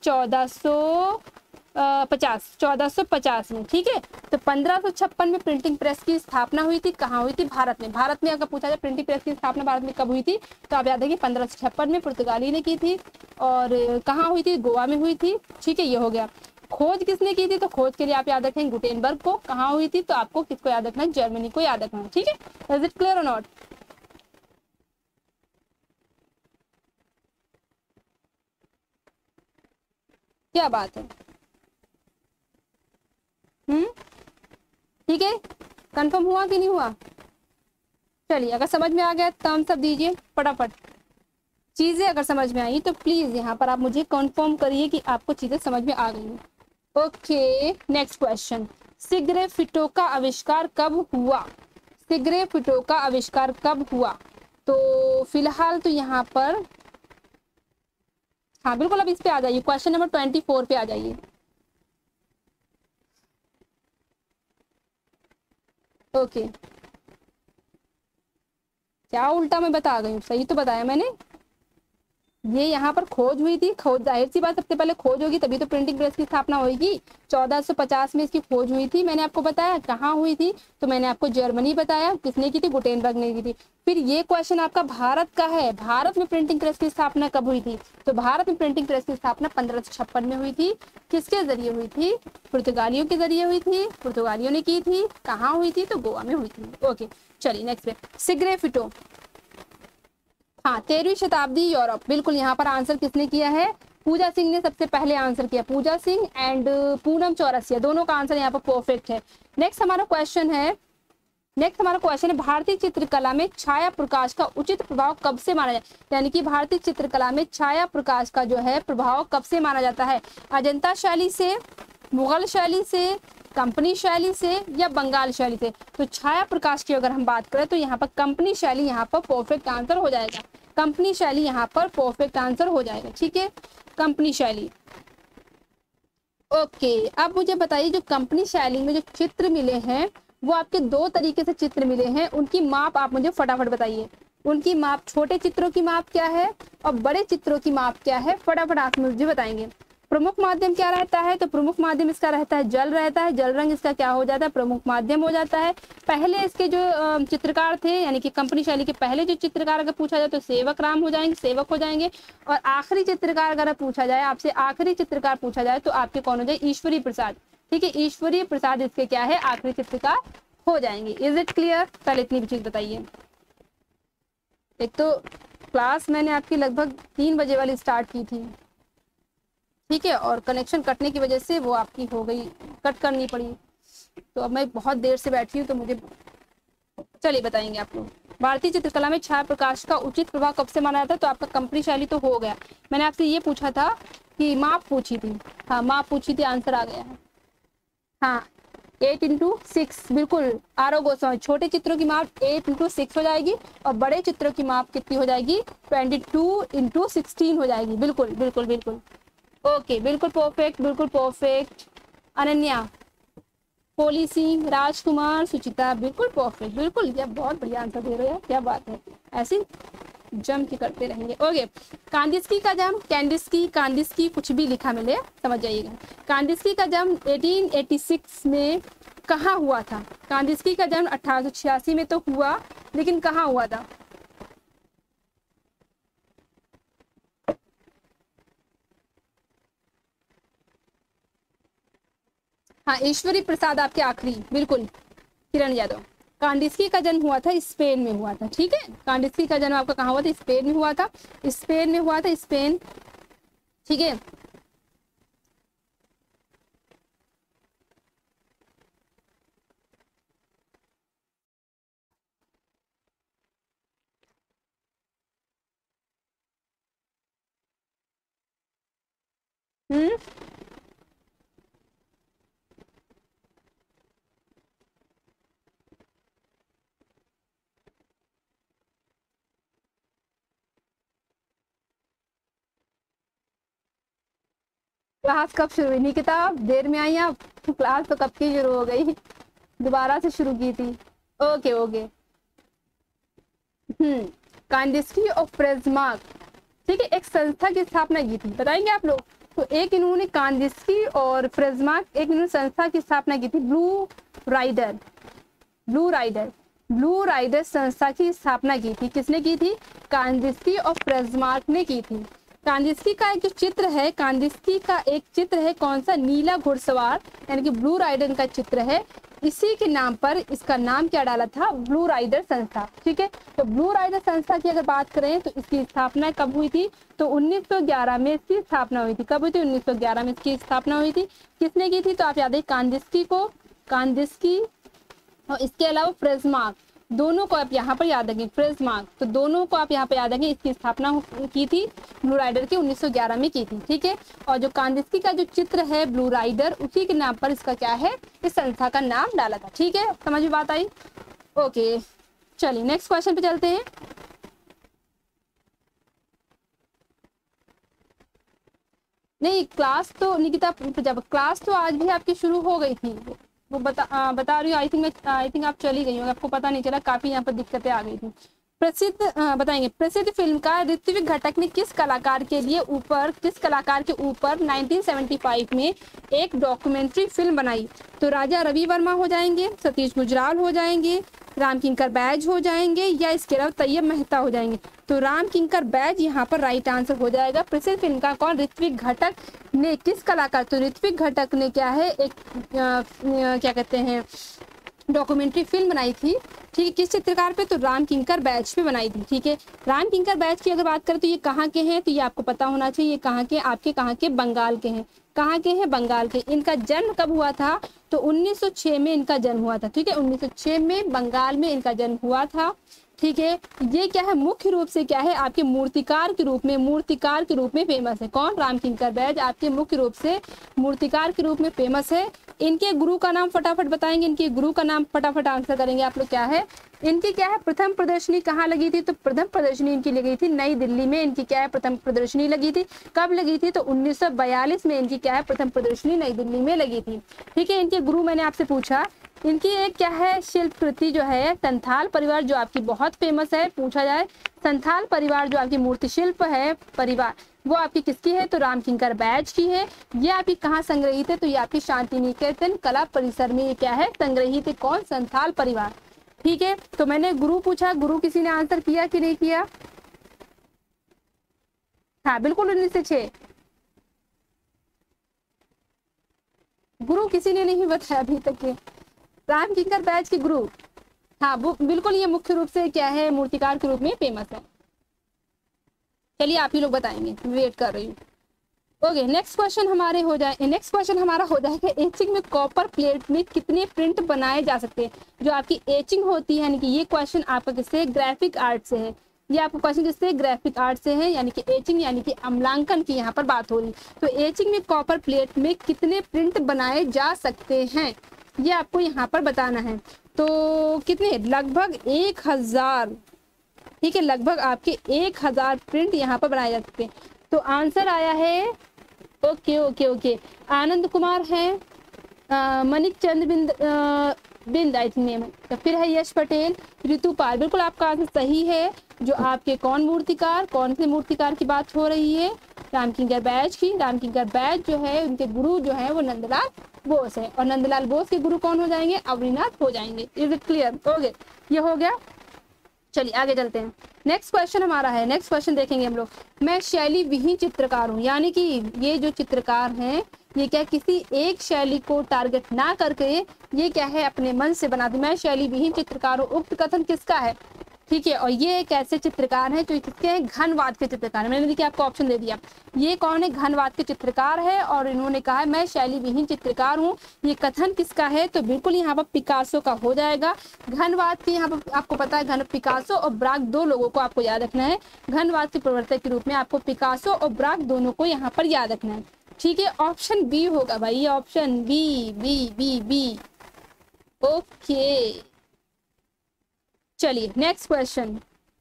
1450 में। ठीक है, तो 1556 में प्रिंटिंग प्रेस की स्थापना हुई थी। कहाँ हुई थी? भारत में। भारत में अगर पूछा जाए प्रिंटिंग प्रेस की स्थापना भारत में कब हुई थी, तो आप याद रखिए 1556 में पुर्तगाली ने की थी। और कहाँ हुई थी? गोवा में हुई थी। ठीक है, ये हो गया। खोज किसने की थी, तो खोज के लिए आप याद रखेंगे गुटेनबर्ग को। कहाँ हुई थी, तो आपको किसको याद रखना है, जर्मनी को याद रखना है। ठीक है, इज इट क्लियर और नॉट? क्या बात है, ठीक है, कंफर्म हुआ कि नहीं हुआ? चलिए, अगर समझ में आ गया थम्स अप दीजिए फटाफट। चीजें अगर समझ में आई तो प्लीज यहाँ पर आप मुझे कंफर्म करिए कि आपको चीजें समझ में आ गई। ओके, नेक्स्ट क्वेश्चन, सिग्रेफिटो का आविष्कार कब हुआ? सिग्रेफिटो का आविष्कार कब हुआ? तो फिलहाल तो यहाँ पर, हाँ बिल्कुल, अब इस पे आ जाइए, क्वेश्चन नंबर 24 पे आ जाइए। ओके, क्या उल्टा मैं बता गई हूँ, सही तो बताया मैंने। ये यहाँ पर खोज हुई थी, खोज जाहिर सी बात, सबसे पहले खोज होगी तभी तो प्रिंटिंग प्रेस की स्थापना होगी। 1450 में इसकी खोज हुई थी, मैंने आपको बताया। कहाँ हुई थी, तो मैंने आपको जर्मनी बताया। किसने की थी, गुटेनबर्ग ने की थी। फिर ये क्वेश्चन आपका भारत का है, भारत में प्रिंटिंग प्रेस की स्थापना कब हुई थी? तो भारत में प्रिंटिंग प्रेस की स्थापना 1556 में हुई थी। किसके जरिए हुई थी? पुर्तगालियों के जरिए हुई थी, पुर्तगालियों ने की थी। कहाँ हुई थी, तो गोवा में हुई थी। ओके, चलिए नेक्स्ट पे, सिग्रेफिटो, हाँ 13वीं शताब्दी यूरोप, बिल्कुल। यहाँ पर आंसर किसने किया है? पूजा सिंह ने सबसे पहले आंसर किया, पूजा सिंह एंड पूनम चौरसिया, दोनों का आंसर यहाँ पर परफेक्ट है। नेक्स्ट हमारा क्वेश्चन है, भारतीय चित्रकला में छाया प्रकाश का उचित प्रभाव कब से माना जाए? यानी कि भारतीय चित्रकला में छाया प्रकाश का जो है प्रभाव कब से माना जाता है? अजंता शैली से, मुगल शैली से, कंपनी शैली से, या बंगाल शैली से? तो छाया प्रकाश की अगर हम बात करें तो यहाँ पर कंपनी शैली यहाँ पर परफेक्ट आंसर हो जाएगा। कंपनी शैली यहाँ पर परफेक्ट आंसर हो जाएगा। ठीक है, कंपनी शैली। ओके, अब मुझे बताइए, जो कंपनी शैली में जो चित्र मिले हैं वो आपके दो तरीके से चित्र मिले हैं, उनकी माप आप मुझे फटाफट बताइए। उनकी माप, छोटे चित्रों की माप क्या है और बड़े चित्रों की माप क्या है, फटाफट आप मुझे बताएंगे। प्रमुख माध्यम क्या रहता है? तो प्रमुख माध्यम इसका रहता है जल, रहता है जल रंग, इसका क्या हो जाता है? प्रमुख माध्यम हो जाता है। पहले इसके जो चित्रकार थे, यानी कि कंपनी शैली के पहले जो चित्रकार अगर पूछा जाए तो सेवक राम हो जाएंगे, सेवक हो जाएंगे। और आखिरी चित्रकार अगर पूछा जाए, आपसे आखिरी चित्रकार पूछा जाए तो आपके कौन हो जाए? ईश्वरी प्रसाद। ठीक है, ईश्वरी प्रसाद इसके क्या है? आखिरी चित्रकार हो जाएंगे। Is it clear? पहले इतनी भी चीज बताइए। एक तो क्लास मैंने आपकी लगभग 3 बजे वाली स्टार्ट की थी, ठीक है, और कनेक्शन कटने की वजह से वो आपकी हो गई, कट करनी पड़ी। तो अब मैं बहुत देर से बैठी हूँ तो मुझे, चलिए बताएंगे आपको। भारतीय चित्रकला में छाया प्रकाश का उचित प्रभाव कब से माना जाता है? तो आपका कंपनी शैली तो हो गया। मैंने आपसे ये पूछा था कि माप पूछी थी, हाँ माप पूछी थी, आंसर आ गया है। हाँ 8x6, बिल्कुल आरो गोस्वामी। छोटे चित्रों की माप 8x6 हो जाएगी और बड़े चित्रों की माप कितनी हो जाएगी? 22x16 हो जाएगी। बिल्कुल बिल्कुल बिल्कुल, ओके बिल्कुल परफेक्ट, बिल्कुल परफेक्ट। अनन्या, पोली सिंह, राजकुमार, सुचिता, बिल्कुल परफेक्ट, बिल्कुल। ये बहुत बढ़िया आंसर दे रहे हो, क्या बात है, ऐसे जम के करते रहेंगे। ओके, कांदिस्की का जन्म, कांदिस्की कुछ भी लिखा मिले समझ जाइएगा। कांदिस्की का जन्म 1886 में कहाँ हुआ था? कांदिस्की का जन्म 1886 में तो हुआ, लेकिन कहाँ हुआ था? हाँ ईश्वरी प्रसाद आपके आखिरी, बिल्कुल किरण यादव। कांडिस्की का जन्म हुआ था स्पेन में हुआ था। ठीक है, कांडिस्की का जन्म आपका कहाँ हुआ था? स्पेन में हुआ था, स्पेन में हुआ था, स्पेन। ठीक है, हम्म, क्लास कब शुरू हुई? निकिता आप देर में आई आप, क्लास तो कब की शुरू हो गई, दोबारा से शुरू की थी। ओके ओके, कांडिस्की और प्रेजमार्क, ठीक है, एक संस्था की स्थापना की थी, बताएंगे आप लोग। तो एक इन्होंने कांदिस्की और प्रेजमार्क, एक इन्होंने संस्था की स्थापना की थी, Blue Rider, Blue Rider, Blue Rider संस्था की स्थापना की थी। किसने की थी? कांदिस्की और प्रेजमार्क ने की थी। कांदिस्की का एक जो चित्र है, कांदिस्की का एक चित्र है कौन सा, नीला घुड़सवार यानी कि ब्लू राइडर का चित्र है। इसी के नाम पर इसका नाम क्या डाला था, ब्लू राइडर संस्था। ठीक है, तो ब्लू राइडर संस्था की अगर बात करें तो इसकी स्थापना कब हुई थी, तो 1911 में इसकी स्थापना हुई थी। कब हुई थी, 1911 में इसकी स्थापना हुई थी। किसने की थी, तो आप याद है कांदिस्की को, कांदिस्की और इसके अलावा फ्रेजमार्क, दोनों को आप यहाँ पर याद रखें, फ्रेजमार्क, तो दोनों को आप यहाँ पर याद रखें। इसकी स्थापना की थी ब्लू राइडर की 1911 में की थी। ठीक है, और जो कांदिस्की का जो चित्र है ब्लू राइडर, उसी के नाम पर इसका क्या है, इस संस्था का नाम डाला था। ठीक है, समझ में बात आई। ओके, चलिए नेक्स्ट क्वेश्चन पे चलते हैं। नहीं, क्लास तो निकिता, जब क्लास तो आज भी आपकी शुरू हो गई थी, वो बता रही हूँ। आई थिंक आप चली गई होंगी, आपको पता नहीं चला, काफी यहाँ पर दिक्कतें आ गई थी। प्रसिद्ध बताएंगे, प्रसिद्ध फिल्मकार ऋत्विक घटक ने किस कलाकार के ऊपर 1975 में एक डॉक्यूमेंट्री फिल्म बनाई, तो राजा रवि वर्मा हो जाएंगे, सतीश गुजराल हो जाएंगे, राम किंकर बैज हो जाएंगे, या इसके अलावा तैयब मेहता हो जाएंगे। तो राम किंकर बैज यहाँ पर राइट आंसर हो जाएगा। प्रसिद्ध फिल्मकार कौन, ऋत्विक घटक ने, किस कलाकार, तो ऋत्विक घटक ने क्या है, एक क्या कहते हैं, डॉक्यूमेंट्री फिल्म बनाई थी। ठीक है, किस चित्रकार पे, तो राम किंकर बैज पे बनाई थी। ठीक है, राम किंकर बैज की अगर बात करें तो ये कहाँ के हैं, तो ये आपको पता होना चाहिए, ये कहाँ के, आपके कहाँ के, बंगाल के हैं। कहाँ के हैं, बंगाल के। इनका जन्म कब हुआ था, तो 1906 में इनका जन्म हुआ था। ठीक है, 1906 में बंगाल में इनका जन्म हुआ था। ठीक है, ये क्या है, मुख्य रूप से क्या है, आपके मूर्तिकार के रूप में फेमस है। कौन, राम किंकर बैज आपके मुख्य रूप से मूर्तिकार के रूप में फेमस है। इनके गुरु का नाम फटाफट बताएंगे, इनके गुरु का नाम फटाफट आंसर करेंगे आप लोग। क्या है इनकी, क्या है, प्रथम प्रदर्शनी कहाँ लगी थी, तो प्रथम प्रदर्शनी इनकी लगी थी नई दिल्ली में। इनकी क्या है, प्रथम प्रदर्शनी लगी थी। कब लगी थी, तो 1942 में इनकी क्या है, प्रथम प्रदर्शनी नई दिल्ली में लगी थी। ठीक है, इनके गुरु मैंने आपसे पूछा, इनकी एक क्या है, शिल्प कृति जो है, संथाल परिवार जो आपकी बहुत फेमस है। पूछा जाए संथाल परिवार जो आपकी मूर्ति शिल्प है परिवार, वो आपकी किसकी है, तो राम किंकर बैज की है। ये आपकी कहाँ संग्रहित है, तो ये आपकी शांति निकेतन कला परिसर में ये क्या है, संग्रहित है। कौन, संथाल परिवार। ठीक है, तो मैंने गुरु पूछा, गुरु किसी ने आंसर किया कि नहीं किया, हाँ बिल्कुल 1906। गुरु किसी ने नहीं बताया अभी तक के, राम किंकर बैज के गुरु, हाँ वो बिल्कुल, ये मुख्य रूप से क्या है, मूर्तिकार के रूप में फेमस है। चलिए आप ही लोग बताएंगे, वेट कर रही हूँ। ओके, नेक्स्ट क्वेश्चन हमारा हो जाएगा एचिंग में कॉपर प्लेट में कितने प्रिंट बनाए जा सकते हैं। जो आपकी एचिंग होती है, यानी कि ये क्वेश्चन आपका किससे, ग्राफिक आर्ट से है। ये आपका क्वेश्चन किससे, ग्राफिक आर्ट से है, यानी कि एचिंग यानी कि अम्लांकन की यहाँ पर बात हो रही। तो एचिंग में कॉपर प्लेट में कितने प्रिंट बनाए जा सकते हैं, ये आपको यहाँ पर बताना है। तो कितने, लगभग 1000। ठीक है, लगभग आपके 1000 प्रिंट यहाँ पर बनाए जा सकते हैं। तो आंसर आया है, ओके, आनंद कुमार है, मनिक चंद बिंद आई थिंक नेम है, तो फिर है यश पटेल, ऋतुपाल। बिल्कुल आपका आंसर सही है। जो आपके कौन से मूर्तिकार की बात हो रही है, राम किंकर बैज की। राम किंकर बैज जो है, उनके गुरु जो है वो नंदलाल बोस है, और नंदलाल बोस के गुरु कौन हो जाएंगे, अवनीनाथ हो जाएंगे। इज इट क्लियर, ओके, ये हो गया। चलिए आगे चलते हैं। नेक्स्ट क्वेश्चन हमारा है, नेक्स्ट क्वेश्चन देखेंगे हम लोग। मैं शैली विहीन चित्रकार हूँ, यानी कि ये जो चित्रकार हैं, ये क्या किसी एक शैली को टारगेट ना करके ये क्या है, अपने मन से बनाते। मैं शैली विहीन चित्रकार हूँ, उक्त कथन किसका है। ठीक है, और ये एक ऐसे चित्रकार हैं जो किसके हैं, घनवाद के चित्रकार है। मैंने देखिए आपको ऑप्शन दे दिया, ये कौन है, घनवाद के चित्रकार है, और इन्होंने कहा है मैं शैली विहीन चित्रकार हूँ। ये कथन किसका है, तो बिल्कुल यहाँ पर पिकासो का हो जाएगा। घनवाद के यहाँ पर आपको पता है, पिकासो और ब्राक, दो लोगों को आपको याद रखना है। घनवाद के प्रवर्तक के रूप में आपको पिकासो और ब्राक दोनों को यहाँ पर याद रखना है। ठीक है, ऑप्शन बी होगा भाई, ये ऑप्शन बी। ओके, चलिए नेक्स्ट क्वेश्चन।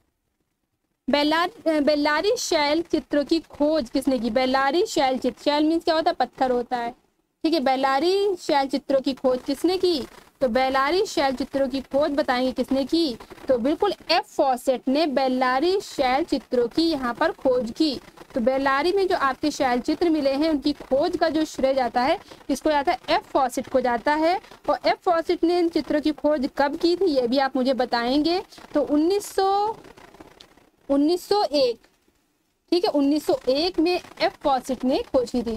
बेल्लारी शैल चित्रों की खोज किसने की। बेल्लारी शैल चित्र, शैल मीन्स क्या होता है, पत्थर होता है। ठीक है, बेल्लारी शैल चित्रों की खोज किसने की, तो बेल्लारी शैल चित्रों की खोज बताएंगे किसने की, तो बिल्कुल एफ फॉसेट ने बेल्लारी शैल चित्रों की यहाँ पर खोज की। तो बेल्लारी में जो आपके शैल चित्र मिले हैं, उनकी खोज का जो श्रेय जाता है किसको जाता है, एफ फॉसेट को जाता है। और एफ फॉसेट ने इन चित्रों की खोज कब की थी, ये भी आप मुझे बताएंगे। तो 1901, ठीक है, 1901 में एफ फॉसिट ने खोज की थी।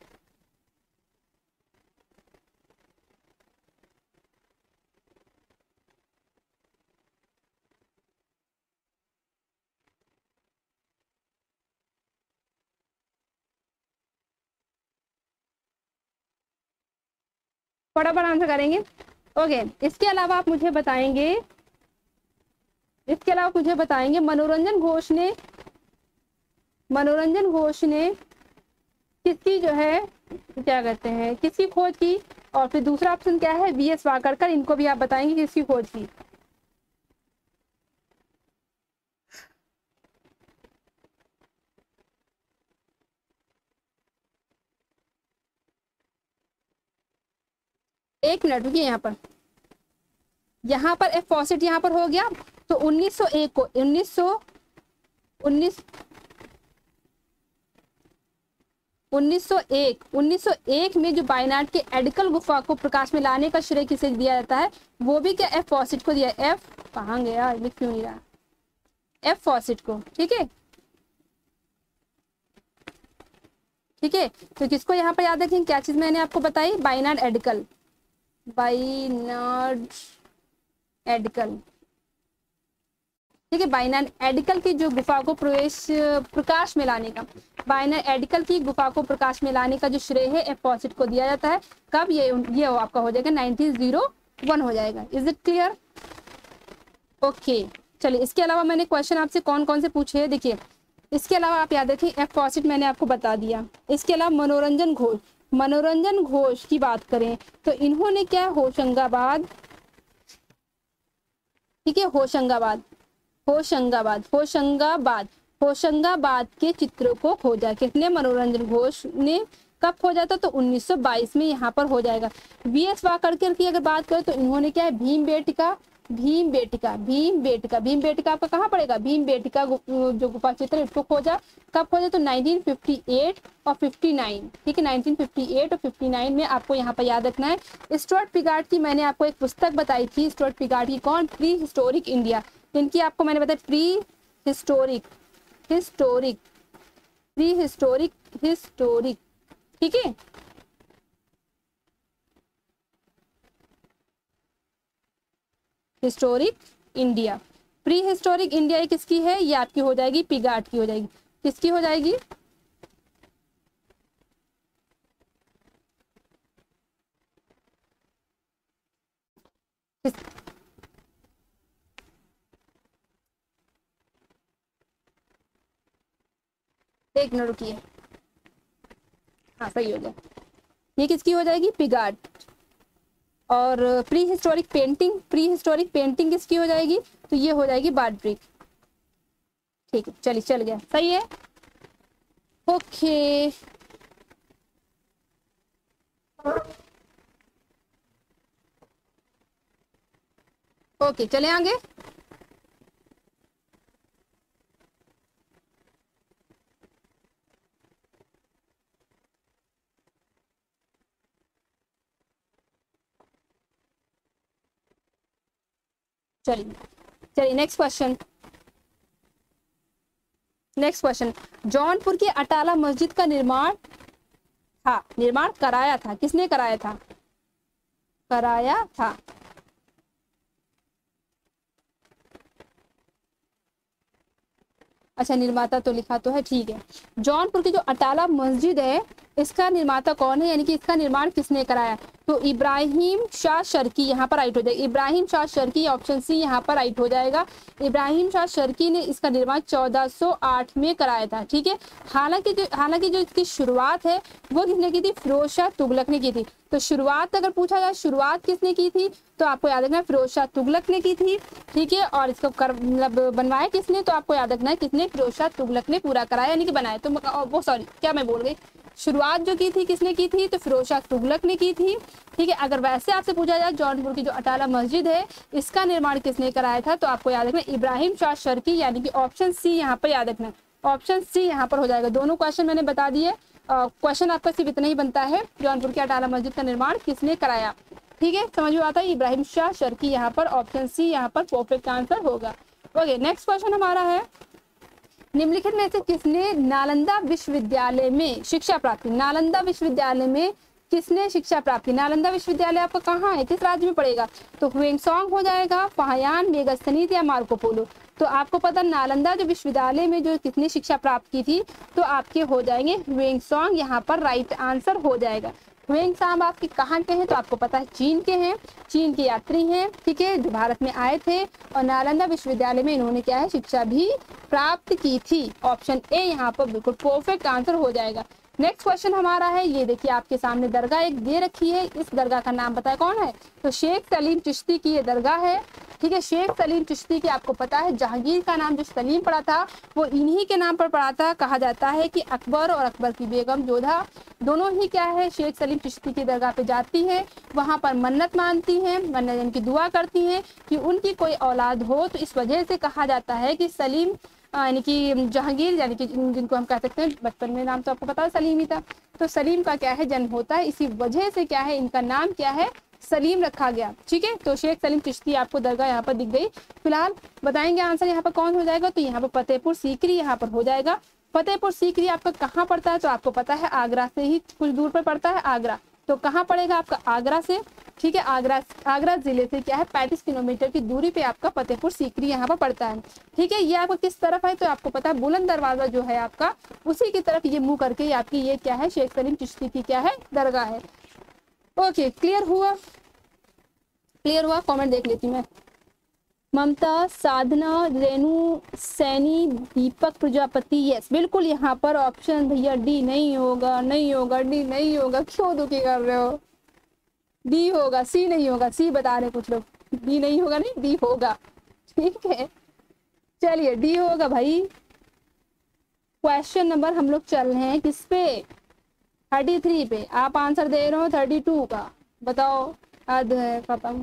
फटाफट आंसर करेंगे। ओके, इसके अलावा आप मुझे बताएंगे, इसके अलावा मुझे बताएंगे मनोरंजन घोष ने किसकी जो है क्या कहते हैं, किसकी खोज की। और फिर दूसरा ऑप्शन क्या है, वीएस वाकरकर, इनको भी आप बताएंगे किसकी खोज की। एक मिनट रुकिए, यहाँ पर एफ फॉसिट यहाँ पर हो गया। तो 1901 को 1901 में जो बायनार्ड के एडिकल गुफा को प्रकाश में लाने का श्रेय किसे दिया जाता है, वो भी क्या एफ फॉसिट को दिया। एफ कहाँ गया, लिख क्यों नहीं रहा, एफ फॉसिट को। ठीक है, ठीक है, तो किसको यहाँ पर याद रखें, क्या चीज मैंने आपको बताई, बायनार्ड एडिकल, बायनार्ड एडिकल। ठीक है, बायनार्ड एडिकल की जो गुफा को प्रकाश में लाने का, बायनार्ड एडिकल की गुफा को प्रकाश में लाने का जो श्रेय है एफ फॉसिट को दिया जाता है। कब, ये आपका हो जाएगा 1901 हो जाएगा। Is it clear? ओके, चलिए, इसके अलावा मैंने क्वेश्चन आपसे कौन कौन से पूछे हैं, देखिए। इसके अलावा आप याद रखें, एफ फॉसिट मैंने आपको बता दिया। इसके अलावा मनोरंजन घोष की बात करें तो इन्होंने क्या, होशंगाबाद, ठीक है, होशंगाबाद के चित्रों को खोजा। किसने, मनोरंजन घोष ने। कब खोजा था, तो 1922 में यहाँ पर हो जाएगा। वीएस वाकरकर की अगर बात करें तो इन्होंने क्या है, भीमबेटका आपका कहाँ पड़ेगा, भीमबेटका जो गुफा चित्र इसको खोजा। कब खोजा, तो 1958 और 59। ठीक है, 1958 और 59 में आपको यहाँ पर याद रखना है। स्टुअर्ट पिगार्ड की मैंने आपको एक पुस्तक बताई थी, स्टुअर्ट पिगार्ड की, कौन, प्री हिस्टोरिक इंडिया। इनकी आपको मैंने बताया प्री हिस्टोरिक, ठीक है। Historic India, prehistoric India किसकी है, ये आपकी हो जाएगी, पिगार्ड की हो जाएगी। किसकी हो जाएगी, एक मिनट रुकिए, हाँ सही हो गया, ये किसकी हो जाएगी, पिगार्ड। और प्री हिस्टोरिक पेंटिंग किसकी हो जाएगी, तो ये हो जाएगी बार्ड्रिक। ठीक है, चलिए, चल गया, सही है। ओके, ओके, चले आगे। चलिए नेक्स्ट क्वेश्चन। जौनपुर की अटाला मस्जिद का निर्माण कराया था, किसने कराया था, अच्छा, निर्माता तो लिखा तो है, ठीक है। जौनपुर की जो अटाला मस्जिद है इसका निर्माता कौन है, यानी कि इसका निर्माण किसने कराया, तो इब्राहिम शाह शर्की, यहाँ पर राइट हो जाएगा, इब्राहिम शाह शर्की, ऑप्शन सी यहाँ पर राइट हो जाएगा। इब्राहिम शाह शर्की ने इसका निर्माण 1408 में कराया था। ठीक है, हालांकि जो इसकी शुरुआत है वो किसने की थी, फिरोज शाह तुगलक ने की थी। तो शुरुआत अगर पूछा जाए शुरुआत किसने की थी, तो आपको याद रखना है फिरोज शाह तुगलक ने की थी। ठीक है, और इसको मतलब बनवाया किसने, तो आपको याद रखना है किसने, फिरोज शाह तुगलक ने पूरा कराया, यानी कि बनाया। तो वो सॉरी, क्या मैं बोल गई, शुरुआत जो की थी किसने की थी, तो फिरोज शाह तुगलक ने की थी। ठीक है, अगर वैसे आपसे पूछा जाए जौनपुर की जो अटाला मस्जिद है इसका निर्माण किसने कराया था, तो आपको याद रखना इब्राहिम शाह शर्की, यानी कि ऑप्शन सी यहाँ पर याद रखना, ऑप्शन सी यहाँ पर हो जाएगा। दोनों क्वेश्चन मैंने बता दिए, क्वेश्चन आपका सिर्फ इतना ही बनता है, जौनपुर की अटाला मस्जिद का निर्माण किसने कराया। ठीक है, समझ में आता है, इब्राहिम शाह शर्की, यहाँ पर ऑप्शन सी यहाँ पर परफेक्ट आंसर होगा। ओके, नेक्स्ट क्वेश्चन हमारा है, निम्नलिखित में से किसने नालंदा विश्वविद्यालय में शिक्षा प्राप्त की? नालंदा विश्वविद्यालय में किसने शिक्षा प्राप्त की? नालंदा विश्वविद्यालय आपका कहाँ है, किस राज्य में पड़ेगा? तो ह्वेंसोंग हो जाएगा, फाहियान, मेगस्थनीज या मार्को पोलो। तो आपको पता नालंदा जो विश्वविद्यालय में जो किसने शिक्षा प्राप्त की थी, तो आपके हो जाएंगे ह्वेंसोंग, यहाँ पर राइट आंसर हो जाएगा। ह्वेंसोंग आपके कहाँ के हैं? तो आपको पता है चीन के हैं, चीन के यात्री हैं, ठीक है, जो भारत में आए थे और नालंदा विश्वविद्यालय में इन्होंने क्या है शिक्षा भी प्राप्त की थी। ऑप्शन ए यहाँ पर बिल्कुल परफेक्ट आंसर हो जाएगा। नेक्स्ट क्वेश्चन हमारा है, ये देखिए आपके सामने दरगाह एक दे रखी है, इस दरगाह का नाम बताए कौन है? तो शेख सलीम चिश्ती की ये दरगाह है, ठीक है। शेख सलीम चिश्ती की आपको पता है जहांगीर का नाम जो सलीम पड़ा था वो इन्हीं के नाम पर पड़ा था। कहा जाता है कि अकबर और अकबर की बेगम जोधा दोनों ही क्या है शेख सलीम चिश्ती की दरगाह पे जाती है, वहां पर मन्नत मानती हैं, मन्नत इनकी दुआ करती हैं कि उनकी कोई औलाद हो। तो इस वजह से कहा जाता है कि सलीम यानी कि जहांगीर यानी कि जिनको हम कह सकते हैं बचपन में नाम तो आपको पता है सलीम ही था, तो सलीम का क्या है जन्म होता है, इसी वजह से क्या है इनका नाम क्या है सलीम रखा गया, ठीक है। तो शेख सलीम चिश्ती आपको दरगाह यहाँ पर दिख गई। फिलहाल बताएंगे आंसर यहाँ पर कौन हो जाएगा? तो यहाँ पर फतेहपुर सीकरी यहाँ पर हो जाएगा। फतेहपुर सीकरी आपका कहाँ पड़ता है? तो आपको पता है आगरा से ही कुछ दूर पर पड़ता है, आगरा। तो कहाँ पड़ेगा आपका? आगरा से, ठीक है। आगरा जिले से क्या है 35 किलोमीटर की दूरी पे आपका फतेहपुर सीकरी यहाँ पर पड़ता है, ठीक है। ये आपको किस तरफ है? तो आपको पता है बुलंद दरवाजा जो है आपका उसी की तरफ ये मुंह करके आपकी ये क्या है शेख सलीम चिश्ती की क्या है दरगाह है। ओके, क्लियर हुआ? क्लियर हुआ? कमेंट देख लेती मैं। ममता, साधना, रेणु सैनी, दीपक प्रजापति, यस बिल्कुल यहाँ पर ऑप्शन भैया डी नहीं होगा, नहीं होगा, डी नहीं होगा। क्यों दुखी कर रहे हो? डी होगा, सी नहीं होगा। सी बता रहे कुछ लोग, डी नहीं होगा, नहीं डी होगा, ठीक है। चलिए डी होगा भाई। क्वेश्चन नंबर हम लोग चल रहे हैं किस पे? 33 पे। आप आंसर दे रहे हो 32 का, बताओ। हद है, खत्म।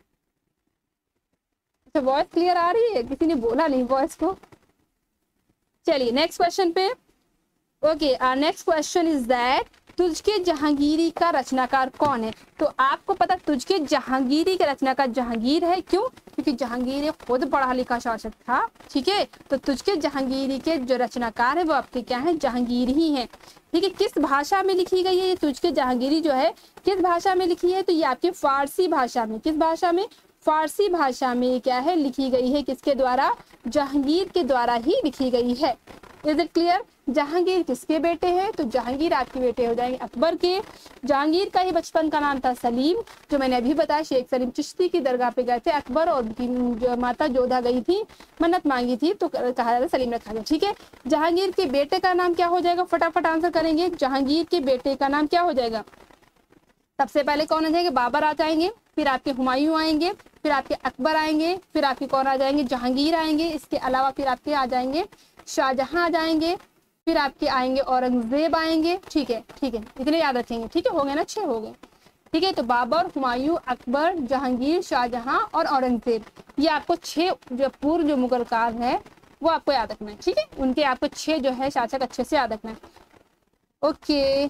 अच्छा वॉइस क्लियर आ रही है? किसी ने बोला नहीं वॉइस को। चलिए नेक्स्ट क्वेश्चन पे। Okay, our next question is that तुझके जहांगीरी का रचनाकार कौन है? तो आपको पता तुझके जहांगीरी के रचनाकार जहांगीर है। क्यों? क्योंकि जहांगीर खुद पढ़ा लिखा शासक था, ठीक है। तो तुझके जहांगीरी के जो रचनाकार है वो आपके क्या है जहांगीर ही है, ठीक है। किस भाषा में लिखी गई है ये तुझके जहांगीरी जो है किस भाषा में लिखी है? तो ये आपकी फारसी भाषा में। किस भाषा में? फारसी भाषा में क्या है लिखी गई है। किसके द्वारा? जहांगीर के द्वारा ही लिखी गई है। Is it clear? जहांगीर किसके बेटे हैं? तो जहांगीर आपके बेटे हो जाएंगे अकबर के। जहांगीर का ही बचपन का नाम था सलीम, जो मैंने अभी बताया शेख सलीम चिश्ती की दरगाह पे गए थे अकबर और उनकी जो माता जोधा गई थी, मन्नत मांगी थी, तो कहा जाता सलीम रखा गया, ठीक है। जहांगीर के बेटे का नाम क्या हो जाएगा? फटाफट आंसर करेंगे। जहांगीर के बेटे का नाम क्या हो जाएगा? सबसे पहले कौन आ जाएंगे? बाबर आ जाएंगे, फिर आपके हुमायूं आएंगे, फिर आपके अकबर आएंगे, फिर आपके कौन आ जाएंगे? जहांगीर आएंगे। इसके अलावा फिर आपके आ जाएंगे शाहजहां आ जाएंगे, फिर आपके आएंगे औरंगजेब आएंगे, ठीक है, ठीक है। इतने याद रखेंगे, ठीक है। हो गए ना? 6 हो गए, ठीक है। तो बाबर, हुमायूं, अकबर, जहांगीर, शाहजहां और औरंगजेब, ये आपको 6 जो पूर्व जो मुगल काल है वो आपको याद रखना है, ठीक है। उनके आपको 6 जो है शासक अच्छे से याद रखना है। ओके,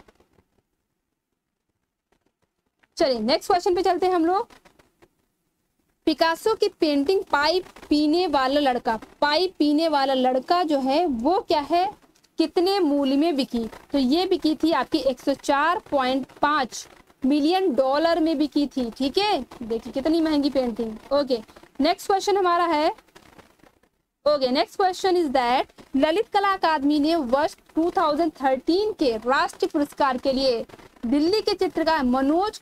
चलिए नेक्स्ट क्वेश्चन पे चलते हैं हम लोग। पिकासो की पेंटिंग पाइप पीने वाला लड़का, पाइप पीने वाला लड़का जो है वो क्या है कितने मूल्य में बिकी? तो ये बिकी थी आपकी 104.5 मिलियन डॉलर में बिकी थी, ठीक है। देखिए कितनी महंगी पेंटिंग। ओके, नेक्स्ट क्वेश्चन हमारा है। Okay, next question is that Lalit Kala Akademi ने वर्ष 2013 के राष्ट्रीय पुरस्कार के लिए दिल्ली के चित्रकार मनोज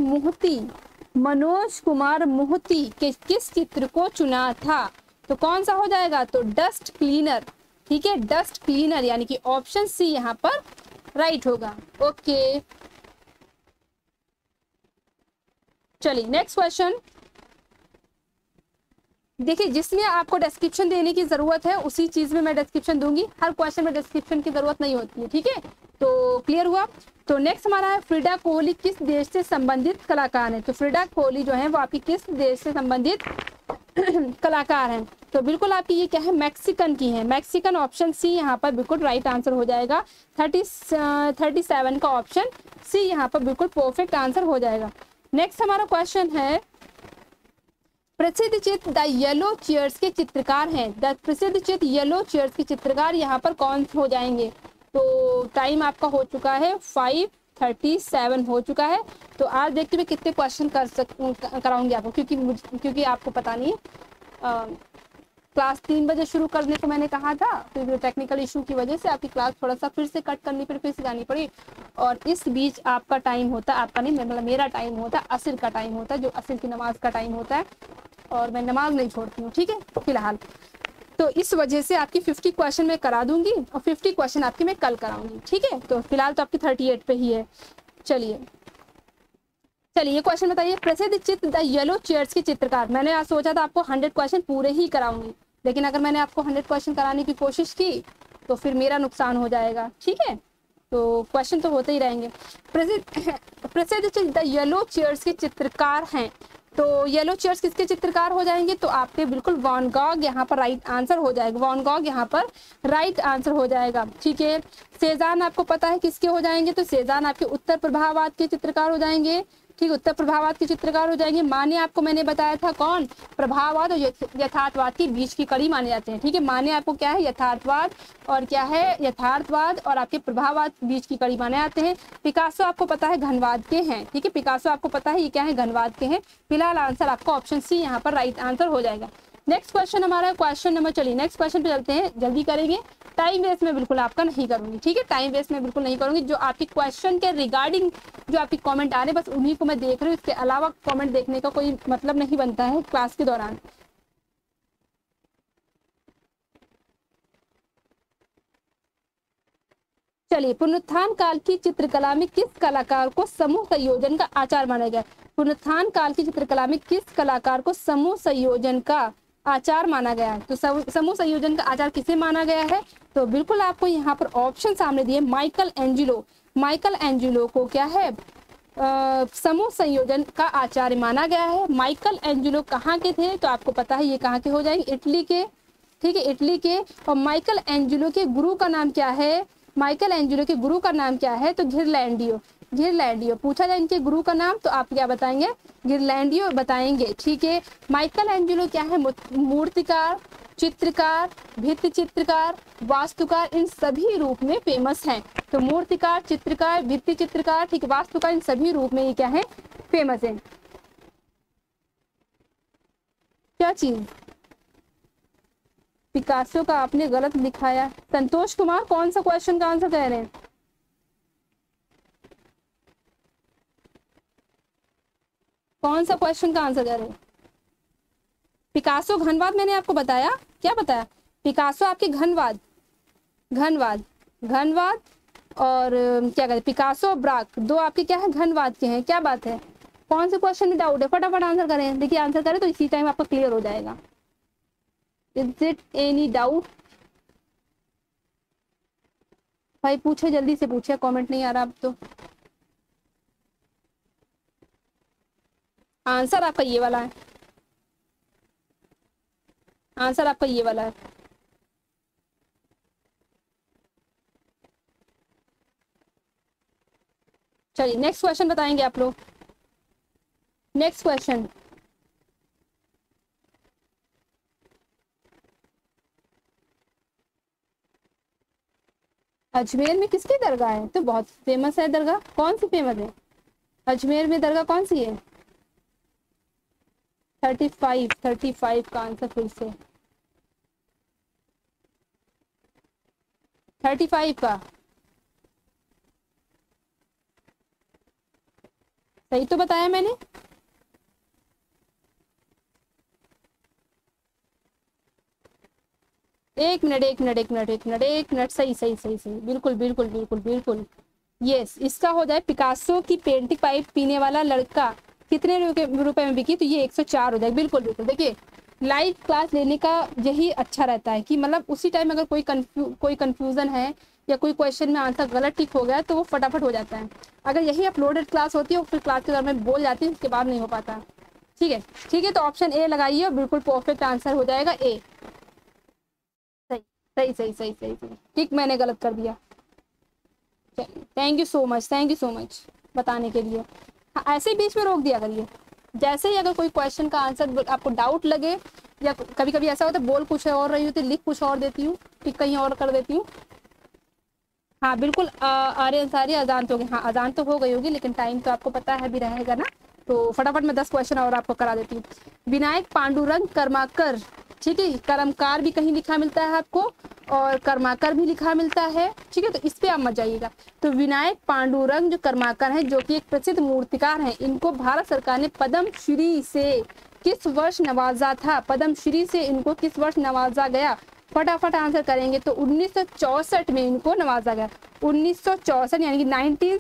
कुमार मोहती के किस चित्र को चुना था? तो कौन सा हो जाएगा? तो डस्ट क्लीनर, ठीक है। डस्ट क्लीनर यानी कि ऑप्शन सी यहाँ पर राइट होगा। ओके, चलिए नेक्स्ट क्वेश्चन। देखिए जिसमें आपको डिस्क्रिप्शन देने की जरूरत है उसी चीज में मैं डिस्क्रिप्शन दूंगी, हर क्वेश्चन में डिस्क्रिप्शन की जरूरत नहीं होती है, ठीक है। तो क्लियर हुआ? तो नेक्स्ट हमारा है फ्रिडा कोहली किस देश से संबंधित कलाकार है? तो फ्रिडा कोहली जो है वो आपकी किस देश से संबंधित कलाकार हैं? तो बिल्कुल आपकी ये क्या है मैक्सिकन की है, मैक्सिकन। ऑप्शन सी यहाँ पर बिल्कुल राइट आंसर हो जाएगा। 37 का ऑप्शन सी यहाँ पर बिल्कुल परफेक्ट आंसर हो जाएगा। नेक्स्ट हमारा क्वेश्चन है प्रसिद्ध चित्र द येलो चेयर्स के चित्रकार हैं। द प्रसिद्ध चित्र येलो चेयर्स के चित्रकार यहाँ पर कौन हो जाएंगे? तो टाइम आपका हो चुका है 5:37 हो चुका है। तो आज देखते हुए कितने क्वेश्चन कराऊंगी आपको, क्योंकि आपको पता नहीं क्लास 3 बजे शुरू करने को मैंने कहा था, फिर टेक्निकल इशू की वजह से आपकी क्लास थोड़ा सा फिर से कट करनी पड़ी, फिर से जानी पड़ी। और इस बीच आपका टाइम होता, आपका नहीं मतलब मेरा टाइम होता, असर का टाइम होता है, जो असर की नमाज का टाइम होता है, और मैं नमाज नहीं छोड़ती हूँ, ठीक है फिलहाल। तो इस वजह से आपकी 50 क्वेश्चन मैं करा दूंगी और 50 क्वेश्चन आपकी मैं कल कराऊंगी, ठीक है। तो फिलहाल तो आपकी 38 पे ही है। चलिए ये क्वेश्चन बताइए, प्रसिद्ध चित्र द येलो चेयर्स के चित्रकार। मैंने आज सोचा था आपको 100 क्वेश्चन पूरे ही कराऊंगी, लेकिन अगर मैंने आपको 100 क्वेश्चन कराने की कोशिश की तो फिर मेरा नुकसान हो जाएगा, ठीक है। तो क्वेश्चन तो होते ही रहेंगे। प्रसिद्ध चित्र द येलो चेयर्स के चित्रकार हैं। तो येलो चेयर्स किसके चित्रकार हो जाएंगे? तो आपके बिल्कुल वैन गॉग यहाँ पर राइट आंसर हो जाएगा। वैन गॉग यहाँ पर राइट आंसर हो जाएगा, ठीक है। सेजान आपको पता है किसके हो जाएंगे? तो सेजान आपके उत्तर प्रभाववाद के चित्रकार हो जाएंगे, ठीक, उत्तर प्रभाववाद के चित्रकार हो जाएंगे। माने आपको मैंने बताया था कौन? प्रभाववाद और यथार्थवाद के बीच की कड़ी माने जाते हैं, ठीक है। माने आपको क्या है? यथार्थवाद, और क्या है? यथार्थवाद और आपके प्रभाववाद बीच की कड़ी माने जाते हैं। पिकासो आपको पता है घनवाद के हैं, ठीक है। पिकासो आपको पता है ये क्या है? घनवाद के हैं। फिलहाल आंसर आपका ऑप्शन सी यहाँ पर राइट आंसर हो जाएगा। नेक्स्ट क्वेश्चन हमारा क्वेश्चन नंबर, चलिए नेक्स्ट क्वेश्चन पे चलते हैं, जल्दी करेंगे, टाइम वेस्ट में बिल्कुल आपका नहीं करूंगी, ठीक है। टाइम वेस्ट में बिल्कुल नहीं करूंगी। जो आपकी क्वेश्चन के रिगार्डिंग जो आपकी कमेंट आ रहे हैं बस उन्हीं को मैं देख रही हूँ, इसके अलावा कमेंट देखने का कोई मतलब नहीं बनता है क्लास के दौरान। चलिए, पुनरुत्थान काल की चित्रकला में किस कलाकार को समूह संयोजन का आचार्य माना गया? पुनरुत्थान काल की चित्रकला में किस कलाकार को समूह संयोजन का आचार्य माना गया? तो समूह संयोजन का आचार्य किसे माना गया है? तो बिल्कुल आपको यहाँ पर ऑप्शन सामने दिए, माइकल एंजिलो। माइकल एंजिलो को क्या है? समूह संयोजन का आचार्य माना गया है। माइकल एंजिलो कहाँ के थे? तो आपको पता है ये कहाँ के हो जाएंगे? इटली के, ठीक है, इटली के। और माइकल एंजिलो के गुरु का नाम क्या है? माइकल एंजिलो के गुरु का नाम क्या है? तो घिरलैंडियो। घिरलैंडियो पूछा जाए इनके गुरु का नाम तो आप क्या बताएंगे? घिरलैंडियो बताएंगे, ठीक है। माइकल एंजिलो क्या है? मूर्तिकार, चित्रकार, भित्ति चित्रकार, वास्तुकार, इन सभी रूप में फेमस हैं। तो मूर्तिकार, चित्रकार, भित्ति चित्रकार, ठीक, वास्तुकार, इन सभी रूप में ये क्या है? फेमस है। क्या चीज? पिकासो का आपने गलत लिखाया। संतोष कुमार कौन सा क्वेश्चन का आंसर कह रहे हैं? कौन सा क्वेश्चन का आंसर कह रहे हैं? पिकासो घनवाद मैंने आपको बताया, क्या बताया? पिकासो आपके घनवाद, घनवाद, घनवाद और क्या कहते हैं? पिकासो, ब्राक, दो आपके क्या है? घनवाद के हैं। क्या बात है? कौन से क्वेश्चन में डाउट है? फटाफट आंसर करें। देखिए आंसर करें तो इसी टाइम आपका क्लियर हो जाएगा। Is it any doubt? भाई पूछे, जल्दी से पूछे, कमेंट नहीं आ रहा अब तो। आंसर आपका ये वाला है, आंसर आपका ये वाला है। चलिए नेक्स्ट क्वेश्चन बताएंगे आप लोग। नेक्स्ट क्वेश्चन, अजमेर में किसकी दरगाह है? तो बहुत फेमस है दरगाह। कौन सी फेमस है? अजमेर में दरगाह कौन सी है? 35 का आंसर फिर से 35 का सही तो बताया मैंने। एक मिनट, सही, बिल्कुल बिल्कुल बिल्कुल बिल्कुल, यस। इसका हो जाए पिकासो की पेंटिंग पाइप पीने वाला लड़का कितने रुपए में बिकी? तो ये 104 हो जाए। बिल्कुल बिल्कुल। देखिए लाइव क्लास लेने का यही अच्छा रहता है कि मतलब उसी टाइम अगर कोई कंफ्यूजन है या कोई क्वेश्चन में आंसर गलत टिक हो गया तो वो फटाफट हो जाता है। अगर यही अपलोडेड क्लास होती है फिर क्लास के दौरान में बोल जाती है, उसके बाद नहीं हो पाता। ठीक है, ठीक है। तो ऑप्शन ए लगाइए और बिल्कुल परफेक्ट आंसर हो जाएगा ए। सही, ठीक, मैंने गलत कर दिया। थैंक यू सो मच बताने के लिए। हाँ, ऐसे ही बीच में रोक दिया करिए। जैसे ही अगर कोई क्वेश्चन का आंसर आपको डाउट लगे, या कभी कभी ऐसा होता है बोल कुछ और रही होती, लिख कुछ और देती हूँ, टिक कहीं और कर देती हूँ। हाँ बिल्कुल, आर्य अंसारी अजान तो हो गई, हाँ अजान तो हो गई होगी, लेकिन टाइम तो आपको पता है भी रहेगा ना, तो फटाफट मैं 10 क्वेश्चन और आपको करा देती हूँ। विनायक पांडुरंग कर्माकर, ठीक है, कर्मकार भी कहीं लिखा मिलता है आपको और कर्माकर भी लिखा मिलता है, ठीक है, तो इस पे आप मत जाइएगा। तो विनायक पांडुरंग जो कर्माकर हैं, जो कि एक प्रसिद्ध मूर्तिकार हैं, इनको भारत सरकार ने पद्म श्री से किस वर्ष नवाजा था? पद्म श्री से इनको किस वर्ष नवाजा गया? फटाफट आंसर करेंगे तो 1964 में इनको नवाजा गया। 1964 यानी कि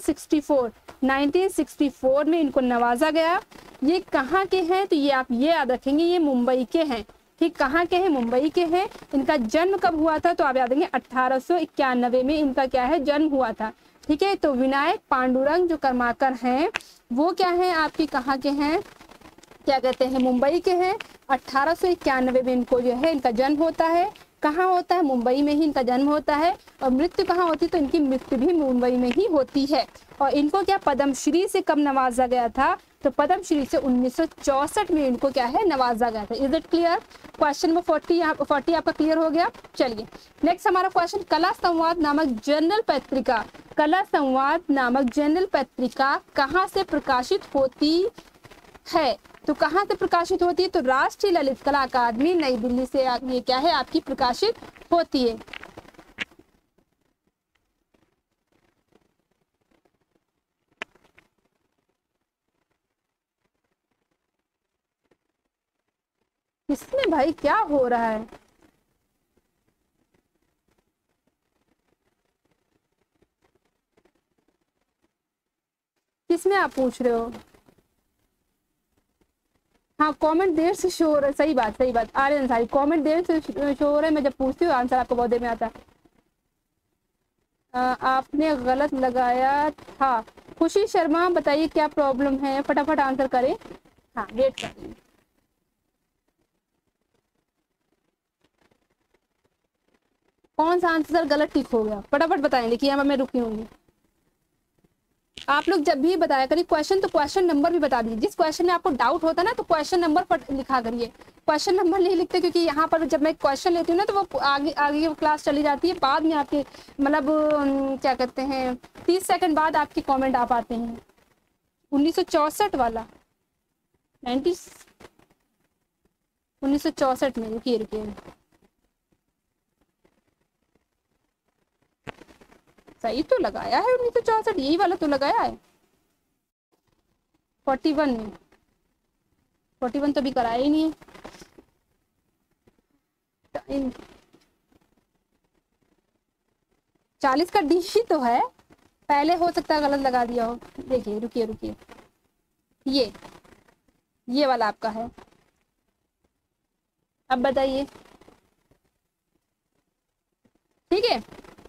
1964 में इनको नवाजा गया। ये कहाँ के हैं? तो ये आप ये याद रखेंगे, ये मुंबई के हैं, ठीक, कहाँ के हैं? मुंबई के हैं। इनका जन्म कब हुआ था? तो आप याद रखेंगे 1891 में इनका क्या है, जन्म हुआ था, ठीक है। तो विनायक पांडुरंग जो कर्माकर हैं वो क्या है आपकी, कहाँ के हैं, क्या कहते हैं, मुंबई के हैं। 1891 में इनको जो है इनका जन्म होता है। कहाँ होता है? मुंबई में ही इनका जन्म होता है। और मृत्यु कहाँ होती है? तो इनकी मृत्यु भी मुंबई में ही होती है। और इनको क्या पद्मश्री से कब नवाजा गया था? तो पद्मश्री से 1964 में इनको क्या है, नवाजा गया था। Is it clear? Question number 40 आपका क्लियर हो गया। चलिए नेक्स्ट हमारा क्वेश्चन, कला संवाद नामक जर्नल पत्रिका, कला संवाद नामक जर्नल पत्रिका कहाँ से प्रकाशित होती है? तो कहाँ से प्रकाशित होती है? तो राष्ट्रीय ललित कला अकादमी नई दिल्ली से ये क्या है आपकी प्रकाशित होती है। इसमें भाई क्या हो रहा है? किसमें आप पूछ रहे हो? हाँ कमेंट देर से शो हो रहा है, सही बात सही बात, आर्यन अंसारी कमेंट देर से शो हो रहा है, मैं जब पूछती हूँ आंसर आपको बहुत देर में आता है। आपने गलत लगाया था। खुशी शर्मा बताइए क्या प्रॉब्लम है, फटाफट आंसर करें। हाँ वेट कर रही हूँ। कौन सा आंसर गलत टिक हो गया, फटाफट बताएं, देखिए यहाँ मैं रुकी हूँ। आप लोग जब भी बताया करिए क्वेश्चन, तो क्वेश्चन नंबर भी बता दीजिए। जिस क्वेश्चन में आपको डाउट होता है ना, तो क्वेश्चन नंबर पर लिखा करिए। क्वेश्चन नंबर नहीं लिखते क्योंकि यहाँ पर जब मैं क्वेश्चन लेती हूँ ना, तो वो आगे आगे वो क्लास चली जाती है, बाद में आपके मतलब क्या कहते हैं 30 सेकंड बाद आपके कमेंट आ पाते हैं। 1964 वाला 1964 में, रुकिए रुकिए, सही तो लगाया है 1964, यही वाला तो लगाया है। 41 में, 41 तो अभी कराया ही नहीं है। 40 का डी ही तो है, पहले हो सकता है गलत लगा दिया हो। देखिए रुकिए रुकिए, ये वाला आपका है। अब बताइए, ठीक है।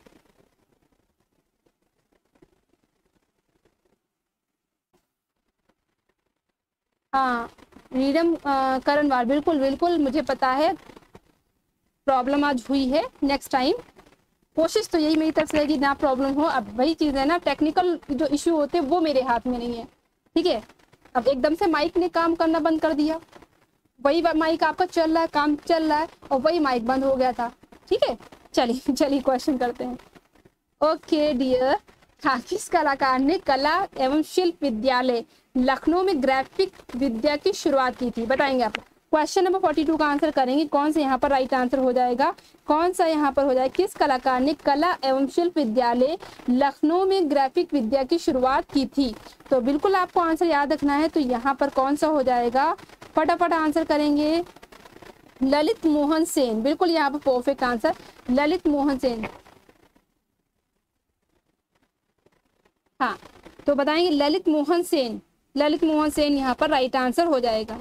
हाँ रीडम करणवार, बिल्कुल बिल्कुल मुझे पता है, प्रॉब्लम आज हुई है। नेक्स्ट टाइम कोशिश तो यही मेरी तरफ से रहेगी ना प्रॉब्लम हो। अब वही चीज़ है ना, टेक्निकल जो इश्यू होते हैं वो मेरे हाथ में नहीं है, ठीक है। अब एकदम से माइक ने काम करना बंद कर दिया, वही माइक आपका चल रहा है, काम चल रहा है, और वही माइक बंद हो गया था, ठीक है। चलिए चलिए क्वेश्चन करते हैं। ओके डियर, हाँ किस कलाकार ने कला एवं शिल्प विद्यालय लखनऊ में ग्राफिक विद्या की शुरुआत की थी? बताएंगे आप। क्वेश्चन नंबर 42 का आंसर करेंगे। कौन सा यहाँ पर राइट आंसर हो जाएगा, कौन सा यहाँ पर हो जाएगा? किस कलाकार ने कला एवं शिल्प विद्यालय लखनऊ में ग्राफिक विद्या की शुरुआत की थी? तो बिल्कुल आपको आंसर याद रखना है। तो यहाँ पर कौन सा हो जाएगा, फटाफट आंसर करेंगे। ललित मोहन सेन, बिल्कुल यहाँ पर परफेक्ट आंसर, ललित मोहन सेन। हाँ तो बताएंगे ललित मोहन सेन, ललित मोहन सेन यहाँ पर राइट आंसर हो जाएगा,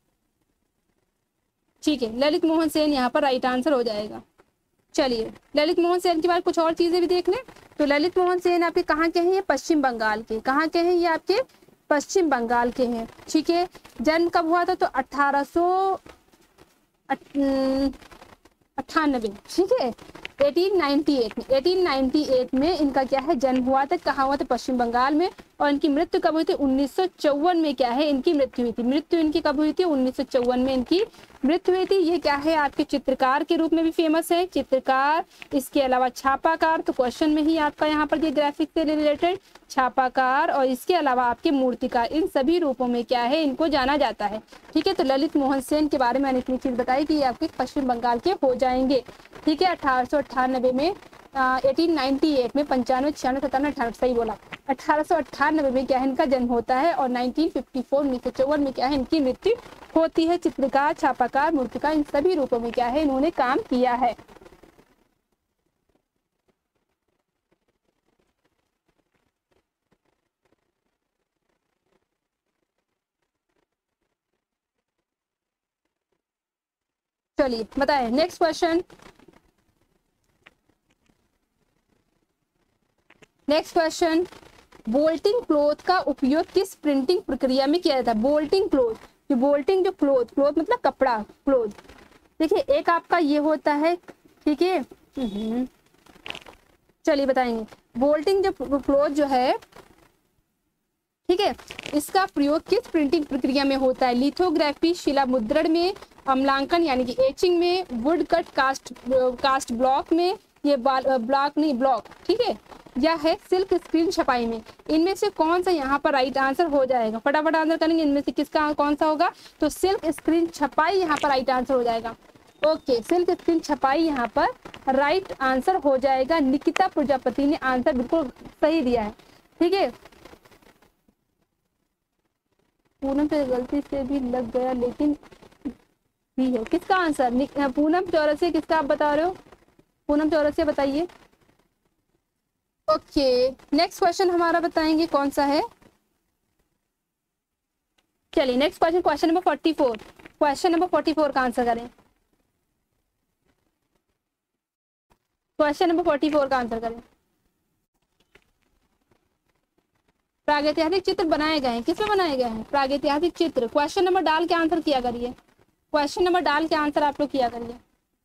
ठीक है। ललित मोहन सेन यहाँ पर राइट आंसर हो जाएगा। चलिए ललित मोहन सेन के बाद कुछ और चीजें भी देख लें। तो ललित मोहन सेन आपके कहाँ के हैं? ये पश्चिम बंगाल के, कहाँ के हैं ये आपके? पश्चिम बंगाल के हैं, ठीक है। जन्म कब हुआ था? तो 1898, ठीक है। 1898 में 1898 में इनका क्या है जन्म हुआ था। कहाँ हुआ था? पश्चिम बंगाल में। और इनकी मृत्यु कब हुई थी? 1954 में क्या है इनकी मृत्यु हुई थी। मृत्यु इनकी कब हुई थी? 1954 में इनकी मृत्यु हुई थी। ये क्या है आपके चित्रकार के रूप में भी फेमस है, चित्रकार। इसके अलावा छापाकार, तो क्वेश्चन में ही आपका यहाँ पर ये ग्राफिक से रिलेटेड छापाकार, और इसके अलावा आपके मूर्तिकार, इन सभी रूपों में क्या है इनको जाना जाता है। ठीक है, तो ललित मोहन सेन के बारे में मैंने इतनी चीज बताई कि ये आपके पश्चिम बंगाल के हो जाएंगे। ठीक है, 1898 में 1898 में 95, 96, 97, 98 सही बोला। 1898 में क्या है इनका जन्म होता है और 1954 1954 में क्या है इनकी मृत्यु होती है। चित्रकार, छापाकार, मूर्तिकार, इन सभी रूपों में क्या है इन्होंने काम किया है। चलिए बताएं next question. Next question, bolting cloth का उपयोग किस प्रिंटिंग प्रक्रिया में किया जाता है? बोल्टिंग क्लोथ, जो बोल्टिंग जो क्लोथ मतलब कपड़ा, क्लोथ। देखिए एक आपका ये होता है, ठीक है। चलिए बताएंगे, बोल्टिंग जो क्लोथ जो है, ठीक है, इसका प्रयोग किस प्रिंटिंग प्रक्रिया में होता है? लिथोग्राफी, शिला मुद्रण में, अम्लांकन यानी कि एचिंग में, वुड कट, कास्ट ब्लॉक में, ये ब्लॉक नहीं ब्लॉक, ठीक है, या है सिल्क स्क्रीन छपाई में। इनमें से कौन सा यहाँ पर राइट आंसर हो जाएगा? फटाफट आंसर करेंगे, इनमें से किसका कौन सा होगा? तो सिल्क स्क्रीन छपाई यहाँ पर राइट आंसर हो जाएगा। ओके, सिल्क स्क्रीन छपाई यहाँ पर राइट आंसर हो जाएगा। निकिता प्रजापति ने आंसर बिल्कुल सही दिया है। ठीक है, पूनम से गलती से भी लग गया लेकिन भी है। किसका आंसर? पूनम चौरसिया, किसका आप बता रहे हो? पूनम चौरसिया बताइए। ओके, नेक्स्ट क्वेश्चन हमारा बताएंगे कौन सा है। चलिए next question, question number 44। Question number 44 का आंसर करें। क्वेश्चन नंबर 44 का आंसर करें। प्रागैतिहासिक चित्र बनाए गए हैं, किसमें बनाए गए हैं? प्रागैतिहासिक चित्र। क्वेश्चन नंबर डाल के आंसर किया करिए, क्वेश्चन नंबर डाल के आंसर आप लोग किया करिए।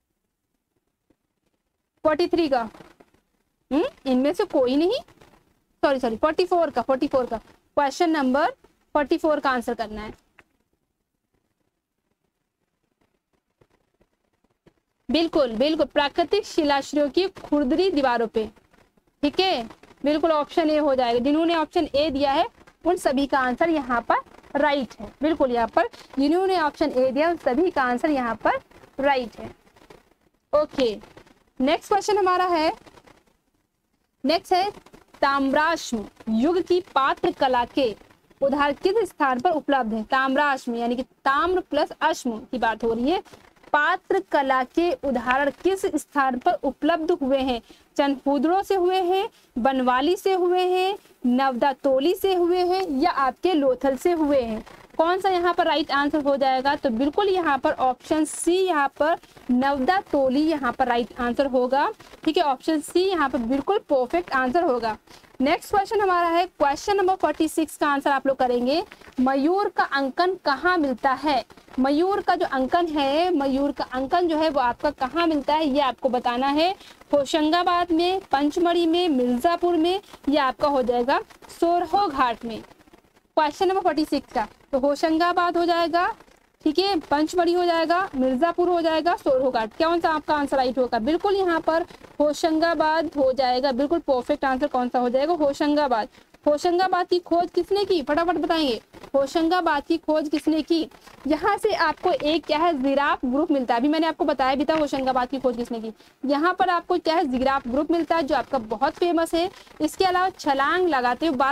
43 का इनमें से कोई नहीं, सॉरी 44 का क्वेश्चन नंबर 44 का आंसर करना है। बिल्कुल बिल्कुल, प्राकृतिक शिलाश्रयों की खुरदरी दीवारों पे। ठीक है, बिल्कुल ऑप्शन ए हो जाएगा। जिन्होंने ऑप्शन ए दिया है उन सभी का आंसर यहाँ पर राइट है। बिल्कुल, यहाँ पर जिन्होंने ऑप्शन ए दिया उन सभी का आंसर यहाँ पर राइट है। ओके, नेक्स्ट क्वेश्चन हमारा है, नेक्स्ट है ताम्राश्म युग की पात्र कला के उदाहरण किस स्थान पर उपलब्ध है? ताम्राश्म यानी कि ताम्र प्लस अश्म की बात हो रही है। पात्र कला के उदाहरण किस स्थान पर उपलब्ध हुए हैं? चनफुदड़ों से हुए हैं, बनवाली से हुए हैं, नवदातोली से हुए हैं, या आपके लोथल से हुए हैं? कौन सा यहाँ पर राइट आंसर हो जाएगा? तो बिल्कुल यहाँ पर ऑप्शन सी, यहाँ पर नवदातोली यहाँ पर राइट आंसर होगा। ठीक है, ऑप्शन सी यहाँ पर बिल्कुल परफेक्ट आंसर होगा। नेक्स्ट क्वेश्चन हमारा है, क्वेश्चन नंबर 46 का आंसर आप लोग करेंगे। मयूर का अंकन कहाँ मिलता है? मयूर का जो अंकन है, मयूर का अंकन जो है वो आपका कहाँ मिलता है, ये आपको बताना है। होशंगाबाद में, पंचमढ़ी में, मिर्जापुर में, या आपका हो जाएगा सोरहो घाट में। क्वेश्चन नंबर 46 का तो होशंगाबाद हो जाएगा, ठीक है, पंचमढ़ी हो जाएगा, मिर्जापुर हो जाएगा, सोरहो घाट। कौन सा आपका आंसर राइट होगा? बिल्कुल यहाँ पर होशंगाबाद हो जाएगा। बिल्कुल परफेक्ट आंसर कौन सा हो जाएगा? होशंगाबाद। होशंगाबाद की खोज किसने की? फटाफट बताएंगे, होशंगाबाद की खोज किसने की? यहाँ से आपको एक क्या है जिराफ ग्रुप मिलता है। अभी मैंने आपको बताया भी था होशंगाबाद की खोज किसने की। यहाँ पर आपको क्या है जिराफ ग्रुप मिलता है जो आपका बहुत फेमस है। इसके अलावा छलांग लगाते हुए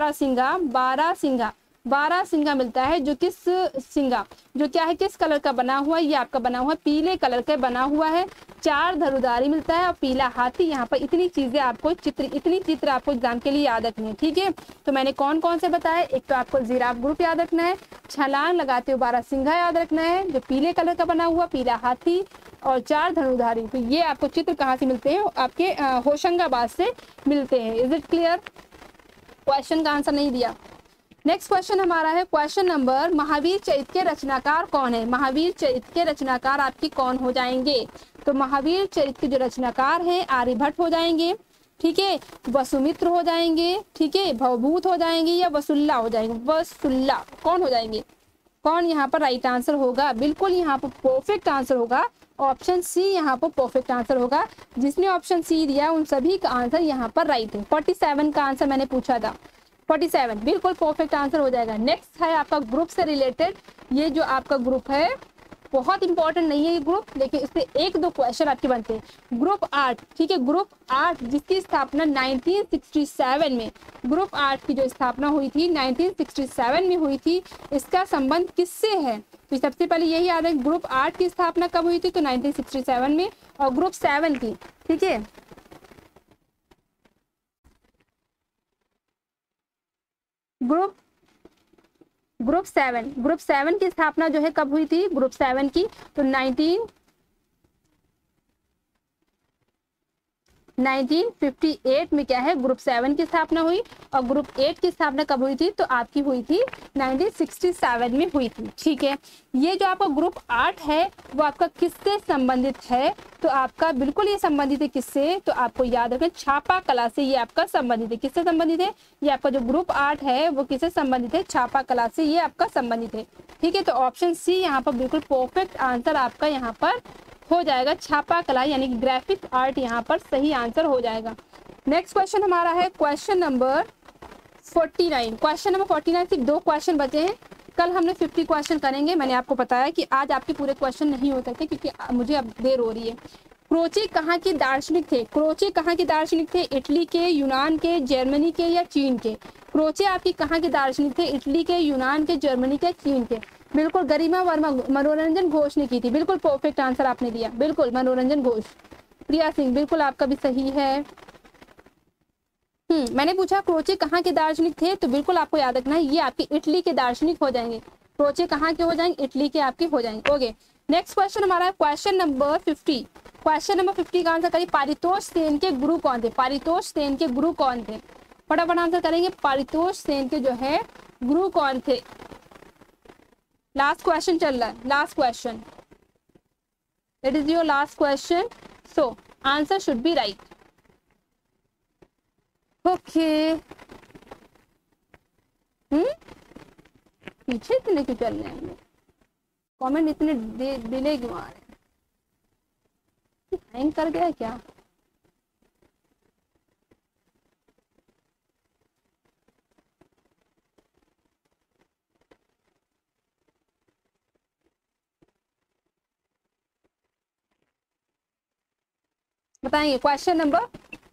बारहसिंगा मिलता है, जो किस सिंगा जो क्या है किस कलर का बना हुआ है? ये आपका बना हुआ पीले कलर का बना हुआ है। चार धरुधारी मिलता है और पीला हाथी। यहाँ पर इतनी चीजें आपको इतनी चित्र आपको एग्जाम के लिए याद रखनी है। ठीक है, तो मैंने कौन कौन से बताए? एक तो आपको जिराफ ग्रुप याद रखना है, छलांग लगाते हुए बारहसिंगा याद रखना है, जो पीले कलर का बना हुआ पीला हाथी, और चार धनुधारी। तो ये आपको चित्र कहाँ से मिलते हैं? आपके होशंगाबाद से मिलते हैं। Is it clear? क्वेश्चन का आंसर नहीं दिया। नेक्स्ट क्वेश्चन हमारा है क्वेश्चन नंबर, महावीर चरित्र के रचनाकार कौन है? महावीर चरित्र के रचनाकार आपके कौन हो जाएंगे? तो महावीर चरित्र के जो रचनाकार हैं आर्यभट्ट हो जाएंगे, ठीक है, वसुमित्र हो जाएंगे, ठीक है, भवभूत हो जाएंगे या वसुल्ला हो जाएंगे। वसुल्ला कौन हो जाएंगे, कौन यहाँ पर राइट आंसर होगा? बिल्कुल यहाँ पर परफेक्ट आंसर होगा ऑप्शन सी, यहाँ पर परफेक्ट आंसर होगा। जिसने ऑप्शन सी दिया उन सभी का आंसर यहाँ पर राइट है। 47 का आंसर मैंने पूछा था, 47 बिल्कुल परफेक्ट आंसर हो जाएगा। नेक्स्ट है आपका ग्रुप से रिलेटेड। ये जो आपका ग्रुप है बहुत इंपॉर्टेंट नहीं है ये ग्रुप, लेकिन इससे एक दो क्वेश्चन आपके बनते हैं। ग्रुप 8, ठीक है, ग्रुप 8 जिसकी स्थापना 1967 में, ग्रुप 8 की जो स्थापना हुई थी 1967 में हुई थी, इसका संबंध किससे है? तो सबसे पहले यही याद है, ग्रुप 8 की स्थापना कब हुई थी? तो 1967 में। और ग्रुप 7 की, ठीक है, ग्रुप 7 की स्थापना जो है कब हुई थी? ग्रुप 7 की तो 1958 में क्या है, ग्रुप 7 की स्थापना हुई। और ग्रुप 8 की स्थापना कब हुई थी? तो आपकी हुई थी 1967 में हुई थी, ठीक है। ये जो आपका ग्रुप 8 है वो आपका किससे संबंधित है? तो आपका बिल्कुल ये संबंधित है किससे? तो आपको याद रखना छापा कला से ये आपका संबंधित है। किससे संबंधित है? ये आपका जो ग्रुप 8 है वो किससे संबंधित है? छापा कला से ये आपका संबंधित है, ठीक है। तो ऑप्शन सी यहाँ पर बिल्कुल परफेक्ट आंसर आपका यहाँ पर हो जाएगा, छापा कला यानी कि ग्राफिक आर्ट यहाँ पर सही आंसर हो जाएगा। नेक्स्ट क्वेश्चन हमारा है क्वेश्चन नंबर 49। क्वेश्चन नंबर 49 सिर्फ 2 क्वेश्चन बचे हैं। कल हमने 50 क्वेश्चन करेंगे। मैंने आपको बताया कि आज आपके पूरे क्वेश्चन नहीं हो सकते क्योंकि मुझे अब देर हो रही है। क्रोचे कहाँ के दार्शनिक थे? क्रोचे कहाँ के दार्शनिक थे? इटली के, यूनान के, जर्मनी के या चीन के? क्रोचे आपकी कहाँ के दार्शनिक थे? इटली के, यूनान के, जर्मनी के, चीन के? बिल्कुल गरिमा वर्मा, मनोरंजन घोष ने की थी। बिल्कुल परफेक्ट आंसर आपने दिया, बिल्कुल मनोरंजन घोष। प्रिया सिंह बिल्कुल आपका भी सही है। मैंने पूछा क्रोचे कहाँ के दार्शनिक थे, तो बिल्कुल आपको याद रखना है ये आपके इटली के दार्शनिक हो जाएंगे। क्रोचे कहाँ के हो जाएंगे? इटली के आपके हो जाएंगे। ओके, नेक्स्ट क्वेश्चन हमारा है क्वेश्चन नंबर 50। क्वेश्चन नंबर 50 का आंसर करिए, पारितोष सेन के गुरु कौन थे? पारितोष सेन के गुरु कौन थे? फटाफट आंसर करेंगे, पारितोष सेन के जो है गुरु कौन थे? लास्ट क्वेश्चन चल रहा है, last question, it is your last question, so answer should be right. Okay, पीछे इतने क्यों चल रहे हैं? कमेंट इतने डिले क्यों आ रहे हैं? हैंग कर गया क्या? बताएंगे क्वेश्चन नंबर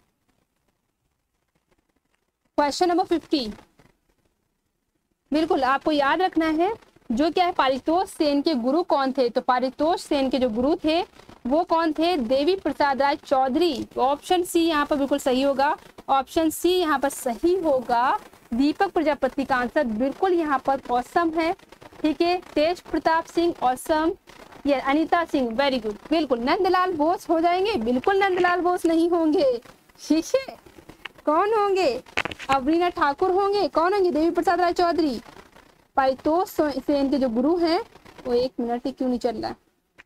50। बिल्कुल आपको याद रखना है जो क्या है, पारितोष सेन के गुरु कौन थे? तो पारितोष सेन के जो गुरु थे वो कौन थे? देवी प्रसाद राय चौधरी। ऑप्शन सी यहाँ पर बिल्कुल सही होगा, ऑप्शन सी यहाँ पर सही होगा। दीपक प्रजापति का आंसर बिल्कुल यहाँ पर ऑसम है, ठीक है। तेज प्रताप सिंह ऑसम, ये अनीता सिंह वेरी गुड। बिल्कुल नंदलाल बोस हो जाएंगे? बिल्कुल नंदलाल बोस नहीं होंगे, ठीक है। कौन होंगे? अवनीना ठाकुर होंगे। कौन होंगे? देवी प्रसाद राय चौधरी। पारितोष सेन के जो गुरु हैं वो, 1 मिनट ही क्यों नहीं चल रहा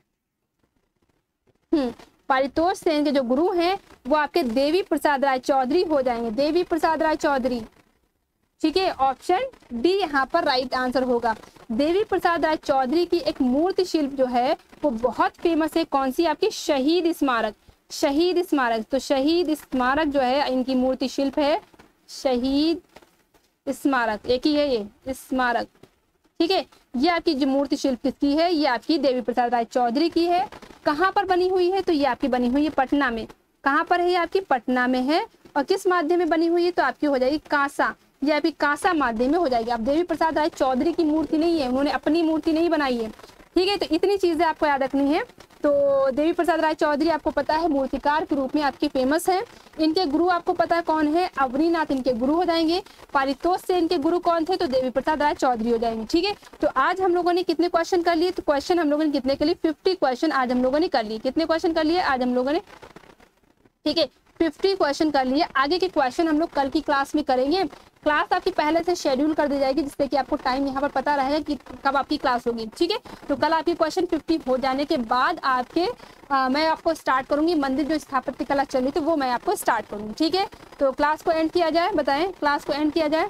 है? पारितोष सेन के जो गुरु हैं वो आपके देवी प्रसाद राय चौधरी हो जाएंगे, देवी प्रसाद राय चौधरी, ठीक है। ऑप्शन डी यहाँ पर राइट आंसर होगा। देवी प्रसाद राय चौधरी की एक मूर्ति शिल्प जो है वो बहुत फेमस है। कौन सी? आपकी शहीद स्मारक, शहीद स्मारक। तो शहीद स्मारक जो है इनकी मूर्ति शिल्प है, शहीद स्मारक, एक ही है ये स्मारक, ठीक है। ये आपकी जो मूर्ति शिल्प किसकी है? ये आपकी देवी प्रसाद राय चौधरी की है। कहाँ पर बनी हुई है? तो ये आपकी बनी हुई है पटना में। कहाँ पर है? ये आपकी पटना में है। और किस माध्यम में बनी हुई है? तो आपकी हो जाएगी कांसा, ये आपकी कांसा माध्यम में हो जाएगी। अब देवी प्रसाद राय चौधरी की मूर्ति नहीं है, उन्होंने अपनी मूर्ति नहीं बनाई है, ठीक है। तो इतनी चीजें आपको याद रखनी है। तो देवी प्रसाद राय चौधरी आपको पता है मूर्तिकार के रूप में आपके फेमस है। इनके गुरु आपको पता है कौन है? अवनीनाथ इनके गुरु हो जाएंगे। पारितोष से इनके गुरु कौन थे? तो देवी प्रसाद राय चौधरी हो जाएंगे, ठीक है। तो आज हम लोगों ने कितने क्वेश्चन कर लिए? तो क्वेश्चन हम लोगों ने कितने कर लिए? 50 क्वेश्चन आज हम लोगों ने कर लिए। कितने क्वेश्चन कर लिए आज हम लोगों ने? ठीक है, 50 क्वेश्चन कर लिए। आगे के क्वेश्चन हम लोग कल की क्लास में करेंगे। क्लास आपकी पहले से शेड्यूल कर दी जाएगी, जिससे कि आपको टाइम यहाँ पर पता रहेगा कि कब आपकी क्लास होगी, ठीक है। तो कल आपकी क्वेश्चन 50 हो जाने के बाद आपके मैं आपको स्टार्ट करूंगी मंदिर जो स्थापत्य कला चल रही थी वो मैं आपको स्टार्ट करूंगी, ठीक है। तो क्लास को एंड किया जाए, बताएं क्लास को एंड किया जाए,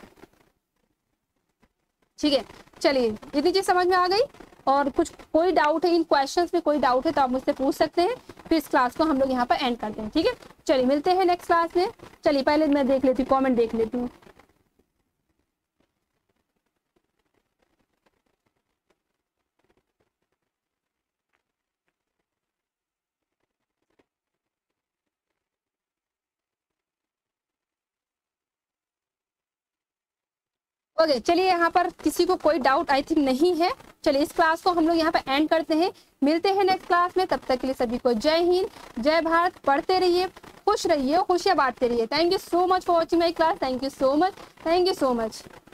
ठीक है। चलिए इतनी चीज समझ में आ गई। और कुछ कोई डाउट है इन क्वेश्चंस में, कोई डाउट है तो आप मुझसे पूछ सकते हैं, फिर इस क्लास को हम लोग यहाँ पर एंड करते हैं, ठीक है। चलिए मिलते हैं नेक्स्ट क्लास में। चलिए पहले मैं देख लेती हूँ, कॉमेंट देख लेती हूँ। ओके चलिए, यहाँ पर किसी को कोई डाउट आई थिंक नहीं है। चलिए इस क्लास को हम लोग यहाँ पर एंड करते हैं, मिलते हैं नेक्स्ट क्लास में। तब तक के लिए सभी को जय हिंद, जय भारत। पढ़ते रहिए, खुश रहिए, खुशियाँ बांटते रहिए। Thank you so much for watching my class. Thank you so much, thank you so much.